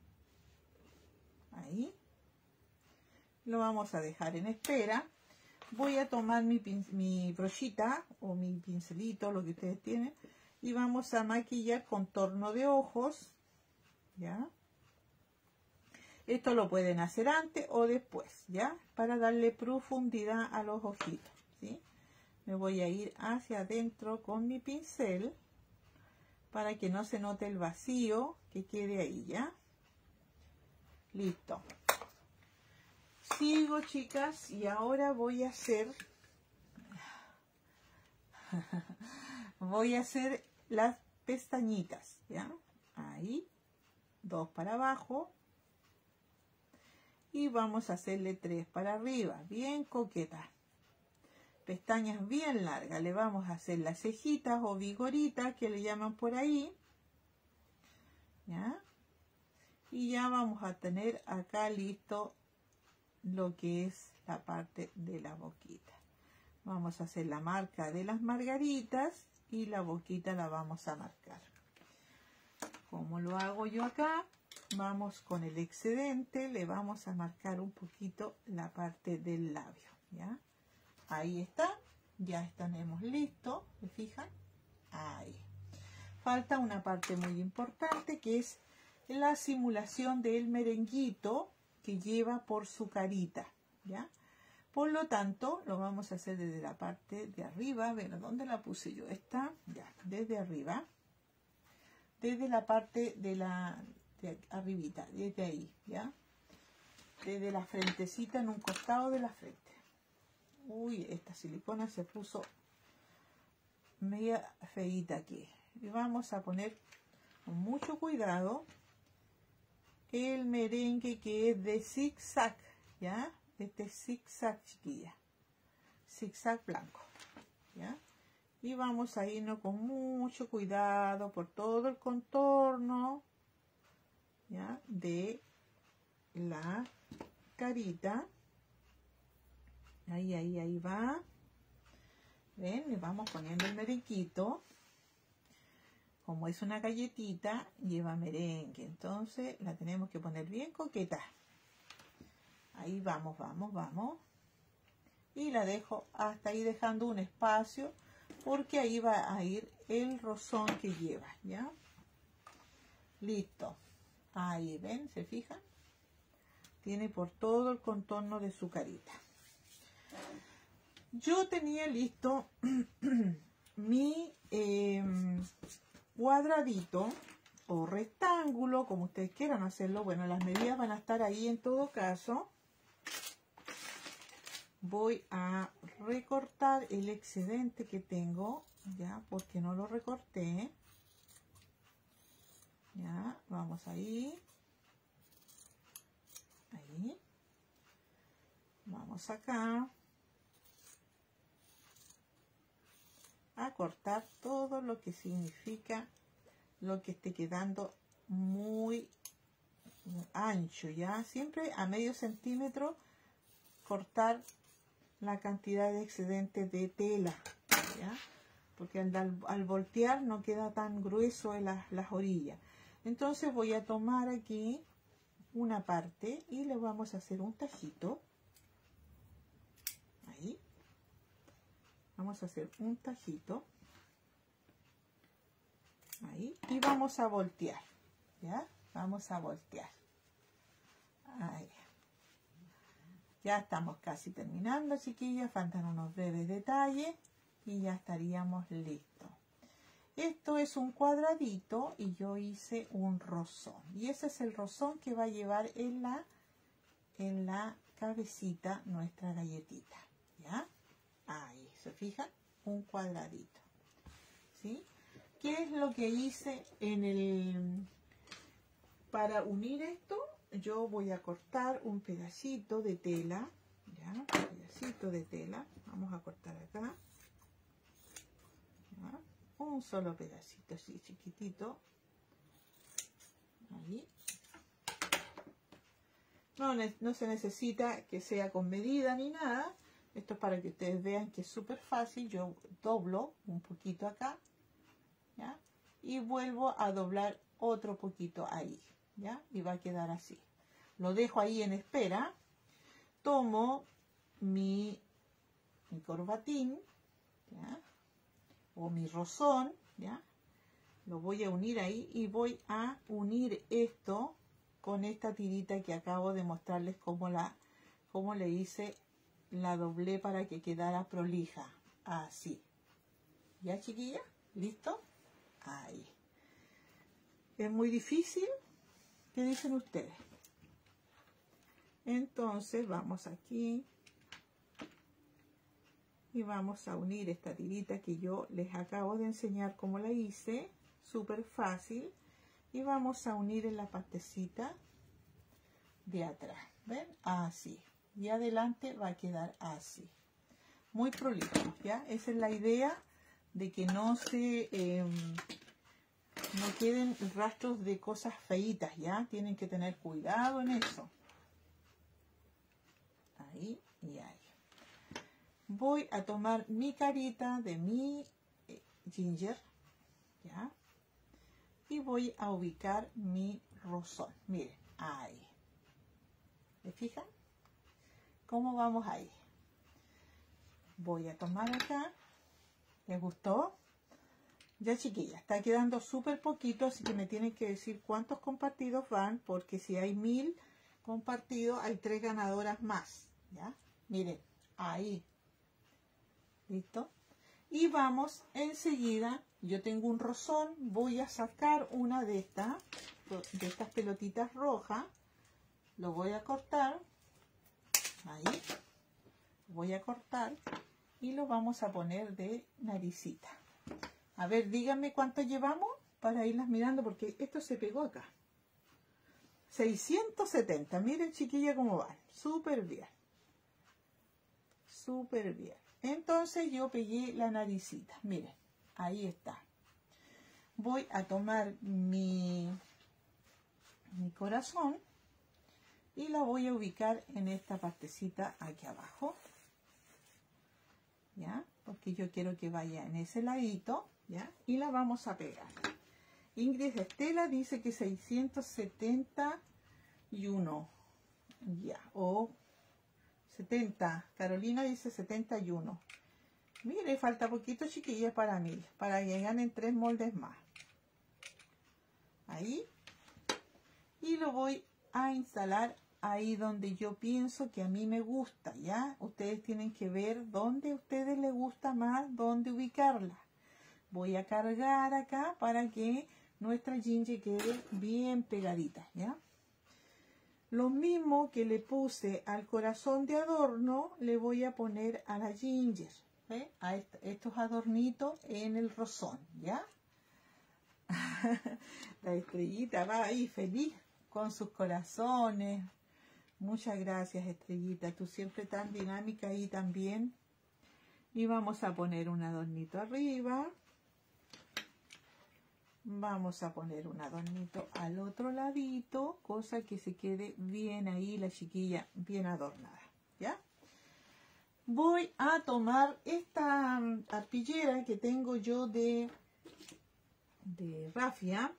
Ahí. Lo vamos a dejar en espera. Voy a tomar mi, mi brochita o mi pincelito, lo que ustedes tienen. Y vamos a maquillar contorno de ojos. ¿Ya? Esto lo pueden hacer antes o después, ¿ya? Para darle profundidad a los ojitos, ¿sí? Me voy a ir hacia adentro con mi pincel, para que no se note el vacío que quede ahí, ¿ya? Listo. Sigo, chicas, y ahora voy a hacer voy a hacer las pestañitas, ¿ya? Ahí, dos para abajo y vamos a hacerle tres para arriba, bien coqueta. Pestañas bien largas, le vamos a hacer las cejitas o vigoritas que le llaman por ahí, ¿ya? Y ya vamos a tener acá listo lo que es la parte de la boquita. Vamos a hacer la marca de las margaritas y la boquita la vamos a marcar. Como lo hago yo acá, vamos con el excedente, le vamos a marcar un poquito la parte del labio, ¿ya? Ahí está, ya tenemos listo, ¿se fijan? Ahí. Falta una parte muy importante que es la simulación del merenguito que lleva por su carita, ¿ya? Por lo tanto, lo vamos a hacer desde la parte de arriba. Bueno, ¿dónde la puse yo? Esta, ya, desde arriba. Desde la parte de la, de arribita, desde ahí, ¿ya? Desde la frentecita en un costado de la frente. Uy, esta silicona se puso media feíta aquí. Y vamos a poner con mucho cuidado el merengue que es de zigzag, ¿ya? Este zigzag, chiquilla. Zigzag blanco, ¿ya? Y vamos a irnos con mucho cuidado por todo el contorno, ¿ya? De la carita. Ahí, ahí, ahí va. ¿Ven? Le vamos poniendo el merenguito. Como es una galletita, lleva merengue. Entonces la tenemos que poner bien coqueta. Ahí vamos, vamos, vamos. Y la dejo hasta ahí dejando un espacio, porque ahí va a ir el rozón que lleva, ¿ya? Listo. Ahí, ¿ven? ¿Se fijan? Tiene por todo el contorno de su carita. Yo tenía listo mi eh, cuadradito o rectángulo, como ustedes quieran hacerlo. Bueno, las medidas van a estar ahí en todo caso. Voy a recortar el excedente que tengo, ya, porque no lo recorté. Ya, vamos ahí. Ahí. Vamos acá. A cortar todo lo que significa lo que esté quedando muy ancho, ya. Siempre a medio centímetro cortar la cantidad de excedente de tela, ¿ya? Porque al, al voltear no queda tan grueso en las, las orillas. Entonces voy a tomar aquí una parte y le vamos a hacer un tajito. Ahí. Vamos a hacer un tajito. Ahí. Y vamos a voltear, ¿ya? Vamos a voltear. Ahí. Ya estamos casi terminando, chiquillas. Faltan unos breves detalles y ya estaríamos listos. Esto es un cuadradito y yo hice un rozón. Y ese es el rozón que va a llevar en la, en la cabecita nuestra galletita, ¿ya? Ahí, ¿se fijan? Un cuadradito, ¿sí? ¿Qué es lo que hice en el... para unir esto? Yo voy a cortar un pedacito de tela, ¿ya? Un pedacito de tela. Vamos a cortar acá. ¿Ya? Un solo pedacito así chiquitito. Ahí. No, no se necesita que sea con medida ni nada. Esto es para que ustedes vean que es súper fácil. Yo doblo un poquito acá, ¿ya? Y vuelvo a doblar otro poquito ahí, ¿ya? Y va a quedar así. Lo dejo ahí en espera. Tomo mi, mi corbatín, ¿ya? O mi rozón, ¿ya? Lo voy a unir ahí y voy a unir esto con esta tirita que acabo de mostrarles cómo la, cómo le hice, la doblé para que quedara prolija. Así. ¿Ya, chiquilla? ¿Listo? Ahí. ¿Es muy difícil? ¿Qué dicen ustedes? Entonces vamos aquí y vamos a unir esta tirita que yo les acabo de enseñar cómo la hice, súper fácil, y vamos a unir en la partecita de atrás. ¿Ven? Así. Y adelante va a quedar así. Muy prolijo, ¿ya? Esa es la idea de que no se... Eh, no queden rastros de cosas feitas, ¿ya? Tienen que tener cuidado en eso. Ahí y ahí. Voy a tomar mi carita de mi eh, ginger, ¿ya? Y voy a ubicar mi rosón. Miren, ahí. ¿Se fijan? ¿Cómo vamos ahí? Voy a tomar acá. ¿Les gustó? Ya, chiquilla, está quedando súper poquito, así que me tienen que decir cuántos compartidos van, porque si hay mil compartidos, hay tres ganadoras más, ¿ya? Miren, ahí. ¿Listo? Y vamos enseguida, yo tengo un rosón, voy a sacar una de estas, de estas pelotitas rojas, lo voy a cortar, ahí, voy a cortar y lo vamos a poner de naricita. A ver, díganme cuánto llevamos para irlas mirando, porque esto se pegó acá. seiscientos setenta. Miren, chiquilla, cómo van. Súper bien. Súper bien. Entonces yo pegué la naricita. Miren, ahí está. Voy a tomar mi, mi corazón y la voy a ubicar en esta partecita aquí abajo. ¿Ya? Porque yo quiero que vaya en ese ladito. ¿Ya? Y la vamos a pegar. Ingrid Estela dice que seiscientos setenta y uno. Ya. O setenta. Carolina dice setenta y uno. Mire, falta poquito, chiquillas, para mil. Para que ganen tres moldes más. Ahí. Y lo voy a instalar ahí donde yo pienso que a mí me gusta. ¿Ya? Ustedes tienen que ver dónde a ustedes les gusta más, dónde ubicarla. Voy a cargar acá para que nuestra ginger quede bien pegadita, ¿ya? Lo mismo que le puse al corazón de adorno, le voy a poner a la ginger, ¿ve? A est estos adornitos en el rosón, ¿ya? La estrellita va ahí feliz con sus corazones. Muchas gracias, estrellita. Tú siempre tan dinámica ahí también. Y vamos a poner un adornito arriba. Vamos a poner un adornito al otro ladito, cosa que se quede bien ahí la chiquilla, bien adornada, ¿ya? Voy a tomar esta um, arpillera que tengo yo de, de rafia,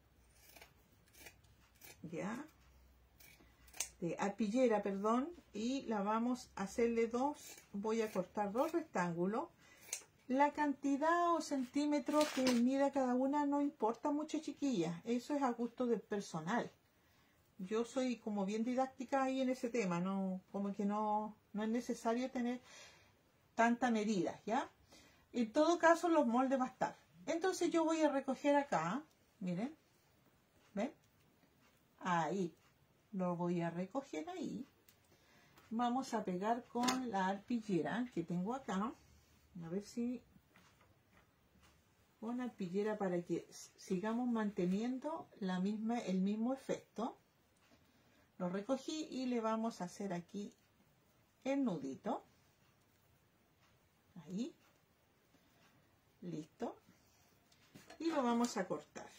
¿ya? De arpillera, perdón, y la vamos a hacerle dos, voy a cortar dos rectángulos. La cantidad o centímetros que mida cada una no importa mucho, chiquillas. Eso es a gusto del personal. Yo soy como bien didáctica ahí en ese tema. No, como que no, no es necesario tener tanta medida, ¿ya? En todo caso, los moldes va a estar. Entonces yo voy a recoger acá. Miren. ¿Ven? Ahí. Lo voy a recoger ahí. Vamos a pegar con la arpillera que tengo acá. A ver si con arpillera para que sigamos manteniendo la misma, el mismo efecto. Lo recogí y le vamos a hacer aquí el nudito. Ahí. Listo. Y lo vamos a cortar.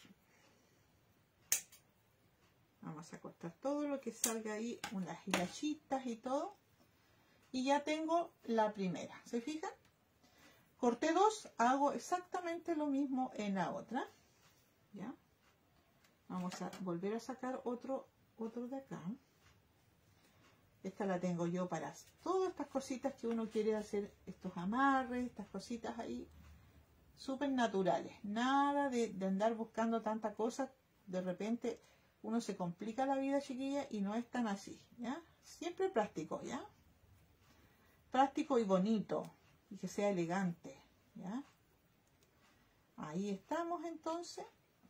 Vamos a cortar todo lo que salga ahí, unas hilachitas y todo. Y ya tengo la primera. ¿Se fijan? Corté dos, hago exactamente lo mismo en la otra. ¿Ya? Vamos a volver a sacar otro, otro de acá. Esta la tengo yo para todas estas cositas que uno quiere hacer, estos amarres, estas cositas ahí, súper naturales. Nada de, de andar buscando tanta cosa. De repente uno se complica la vida, chiquilla, y no es tan así, ¿ya? Siempre práctico, ¿ya? Práctico y bonito. Y que sea elegante, ¿ya? Ahí estamos entonces.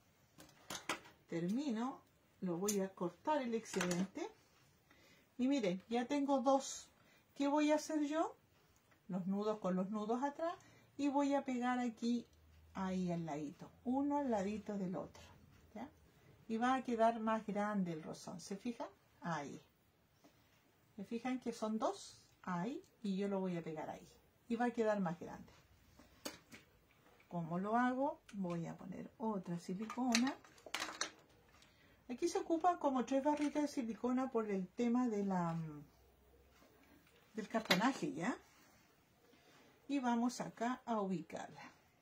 Termino, lo voy a cortar el excedente. Y miren, ya tengo dos. ¿Qué voy a hacer yo? Los nudos con los nudos atrás. Y voy a pegar aquí, ahí al ladito. Uno al ladito del otro, ¿ya? Y va a quedar más grande el rosón. ¿Se fijan? Ahí. ¿Se fijan que son dos? Ahí, y yo lo voy a pegar ahí. Y va a quedar más grande. ¿Cómo lo hago? Voy a poner otra silicona. Aquí se ocupan como tres barritas de silicona por el tema de la, del cartonaje, ¿ya? Y vamos acá a ubicarla.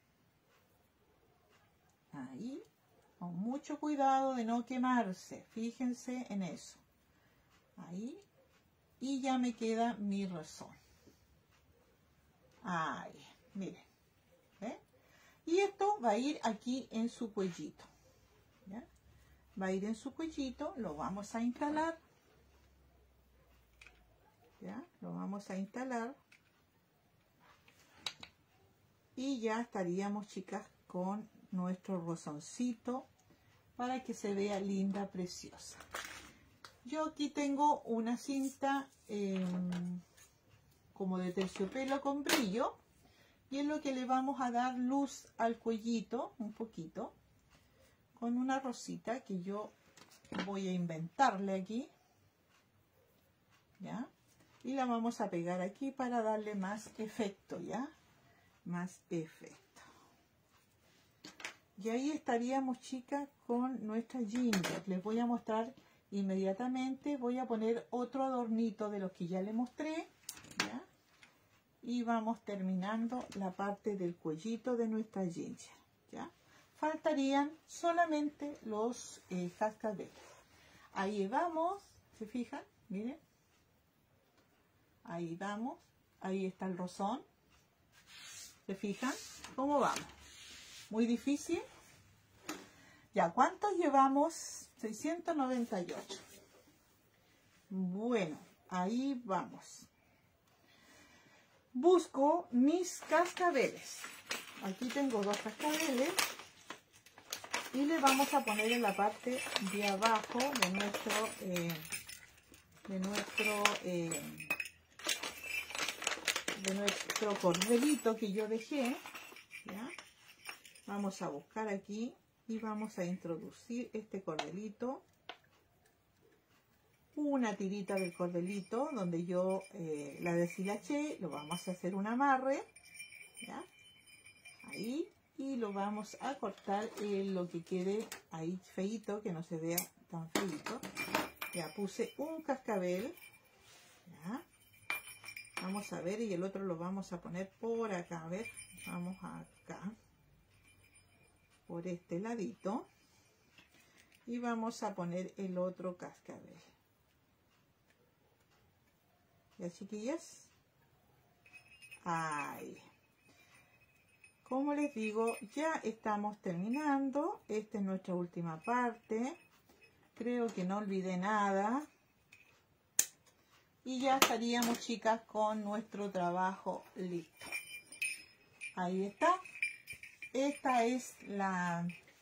Ahí, con mucho cuidado de no quemarse. Fíjense en eso. Ahí. Y ya me queda mi razón. Ahí, miren. ¿Ve? Y esto va a ir aquí en su cuellito. ¿Ya? Va a ir en su cuellito, lo vamos a instalar. ¿Ya? Lo vamos a instalar. Y ya estaríamos, chicas, con nuestro rosoncito para que se vea linda, preciosa. Yo aquí tengo una cinta eh, como de terciopelo con brillo. Y es lo que le vamos a dar luz al cuellito, un poquito. Con una rosita que yo voy a inventarle aquí, ¿ya? Y la vamos a pegar aquí para darle más efecto, ¿ya? Más efecto. Y ahí estaríamos, chicas, con nuestra ginger. Les voy a mostrar inmediatamente. Voy a poner otro adornito de los que ya les mostré, ¿ya? Y vamos terminando la parte del cuellito de nuestra ginger, ¿ya? Faltarían solamente los eh, cascabeles. Ahí vamos, ¿se fijan? Miren. Ahí vamos. Ahí está el rosón. ¿Se fijan? ¿Cómo vamos? Muy difícil. Ya, ¿cuántos llevamos? seiscientos noventa y ocho. Bueno, ahí vamos. Busco mis cascabeles. Aquí tengo dos cascabeles. Y le vamos a poner en la parte de abajo de nuestro, eh, de nuestro, eh, de nuestro cordelito que yo dejé, ¿ya? Vamos a buscar aquí y vamos a introducir este cordelito, una tirita del cordelito donde yo eh, la deshilaché, lo vamos a hacer un amarre, ¿ya? Ahí. Y lo vamos a cortar en lo que quede ahí feito, que no se vea tan feito. Ya puse un cascabel. ¿Ya? Vamos a ver, y el otro lo vamos a poner por acá. A ver, vamos acá. Por este ladito. Y vamos a poner el otro cascabel. ¿Ya, chiquillas? Ahí. Como les digo, ya estamos terminando. Esta es nuestra última parte. Creo que no olvidé nada. Y ya estaríamos, chicas, con nuestro trabajo listo. Ahí está. Esta es la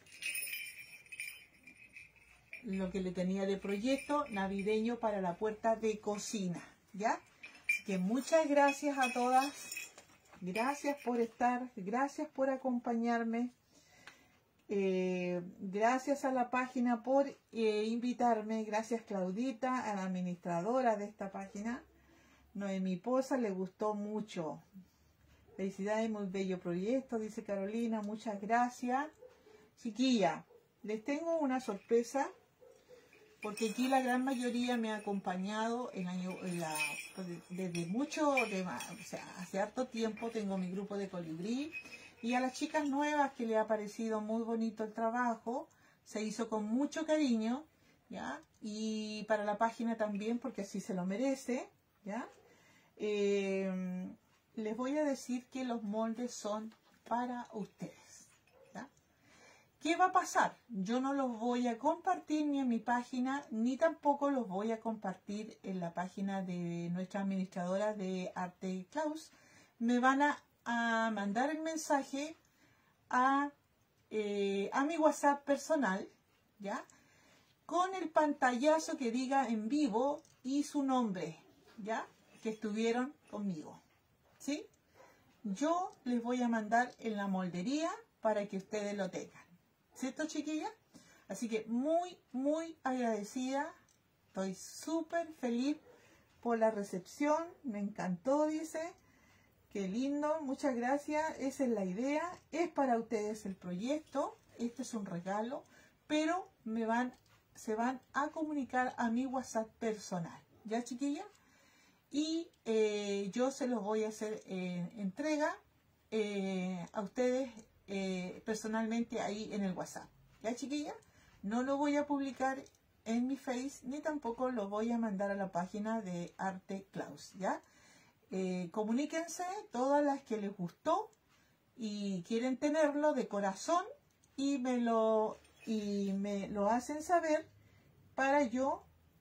lo que le tenía de proyecto navideño para la puerta de cocina. ¿Ya? Así que muchas gracias a todas. Gracias por estar, gracias por acompañarme, eh, gracias a la página por eh, invitarme, gracias Claudita, a la administradora de esta página, Noemí Poza, le gustó mucho. Felicidades, muy bello proyecto, dice Carolina, muchas gracias. Chiquilla, les tengo una sorpresa, porque aquí la gran mayoría me ha acompañado en año, en la, desde mucho, de, o sea, hace harto tiempo tengo mi grupo de colibrí, y a las chicas nuevas que le ha parecido muy bonito el trabajo, se hizo con mucho cariño, ¿ya? Y para la página también, porque así se lo merece, ¿ya? Eh, les voy a decir que los moldes son para ustedes. ¿Qué va a pasar? Yo no los voy a compartir ni en mi página, ni tampoco los voy a compartir en la página de nuestra administradora de Arte Claus. Me van a, a mandar el mensaje a, eh, a mi WhatsApp personal, ¿ya? Con el pantallazo que diga en vivo y su nombre, ¿ya? Que estuvieron conmigo, ¿sí? Yo les voy a mandar en la moldería para que ustedes lo tengan. ¿Cierto, chiquilla? Así que muy, muy agradecida. Estoy súper feliz por la recepción, me encantó, dice. Qué lindo, muchas gracias. Esa es la idea, es para ustedes el proyecto. Este es un regalo, pero me van, se van a comunicar a mi WhatsApp personal, ¿ya, chiquilla? Y eh, yo se los voy a hacer eh, entrega eh, a ustedes eh, personalmente ahí en el WhatsApp, ¿ya, chiquilla? No lo voy a publicar en mi Face, ni tampoco lo voy a mandar a la página de Arte Klaus, ¿ya? Eh, comuníquense todas las que les gustó y quieren tenerlo de corazón y me lo, y me lo hacen saber para yo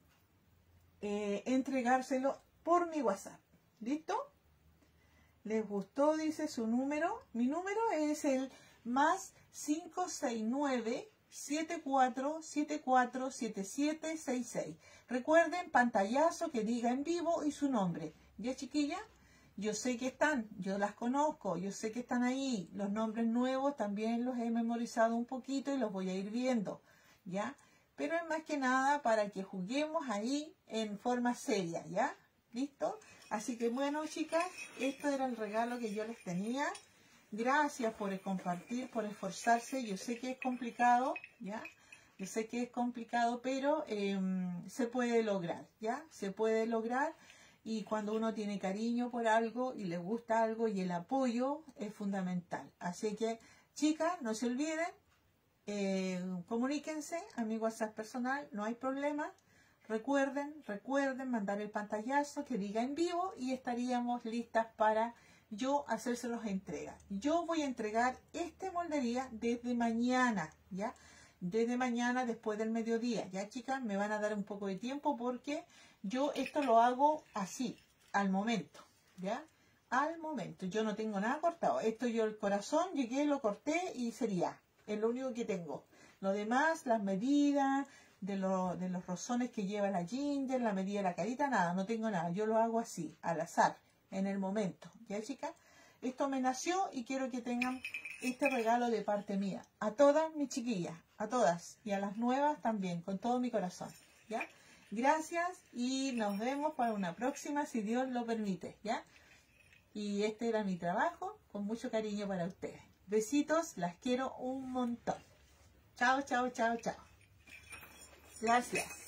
eh, entregárselo por mi WhatsApp. ¿Listo? ¿Les gustó? Dice su número. Mi número es el más cinco seis nueve, siete cuatro siete cuatro, siete siete seis seis. Recuerden, pantallazo que diga en vivo y su nombre. ¿Ya, chiquilla? Yo sé que están, yo las conozco, yo sé que están ahí. Los nombres nuevos también los he memorizado un poquito y los voy a ir viendo, ¿ya? Pero es más que nada para que juguemos ahí en forma seria, ¿ya? ¿Listo? Así que bueno, chicas, esto era el regalo que yo les tenía. Gracias por compartir, por esforzarse. Yo sé que es complicado, ¿ya? Yo sé que es complicado, pero eh, se puede lograr, ¿ya? Se puede lograr. Y cuando uno tiene cariño por algo y le gusta algo y el apoyo es fundamental. Así que, chicas, no se olviden, eh, comuníquense a mi WhatsApp personal, no hay problema. Recuerden, recuerden mandar el pantallazo que diga en vivo y estaríamos listas para yo hacérselos entrega. Yo voy a entregar este moldería desde mañana, ¿ya? Desde mañana después del mediodía, ¿ya, chicas? Me van a dar un poco de tiempo porque yo esto lo hago así, al momento, ¿ya? Al momento. Yo no tengo nada cortado. Esto yo el corazón, llegué, lo corté y sería. Es lo único que tengo. Lo demás, las medidas de, lo, de los rosones que lleva la ginger, la medida de la carita, nada, no tengo nada. Yo lo hago así, al azar, en el momento, ¿ya, chicas? Esto me nació y quiero que tengan este regalo de parte mía. A todas mis chiquillas, a todas. Y a las nuevas también, con todo mi corazón, ¿ya? Gracias y nos vemos para una próxima, si Dios lo permite, ¿ya? Y este era mi trabajo, con mucho cariño para ustedes. Besitos, las quiero un montón. Chao, chao, chao, chao. Gracias.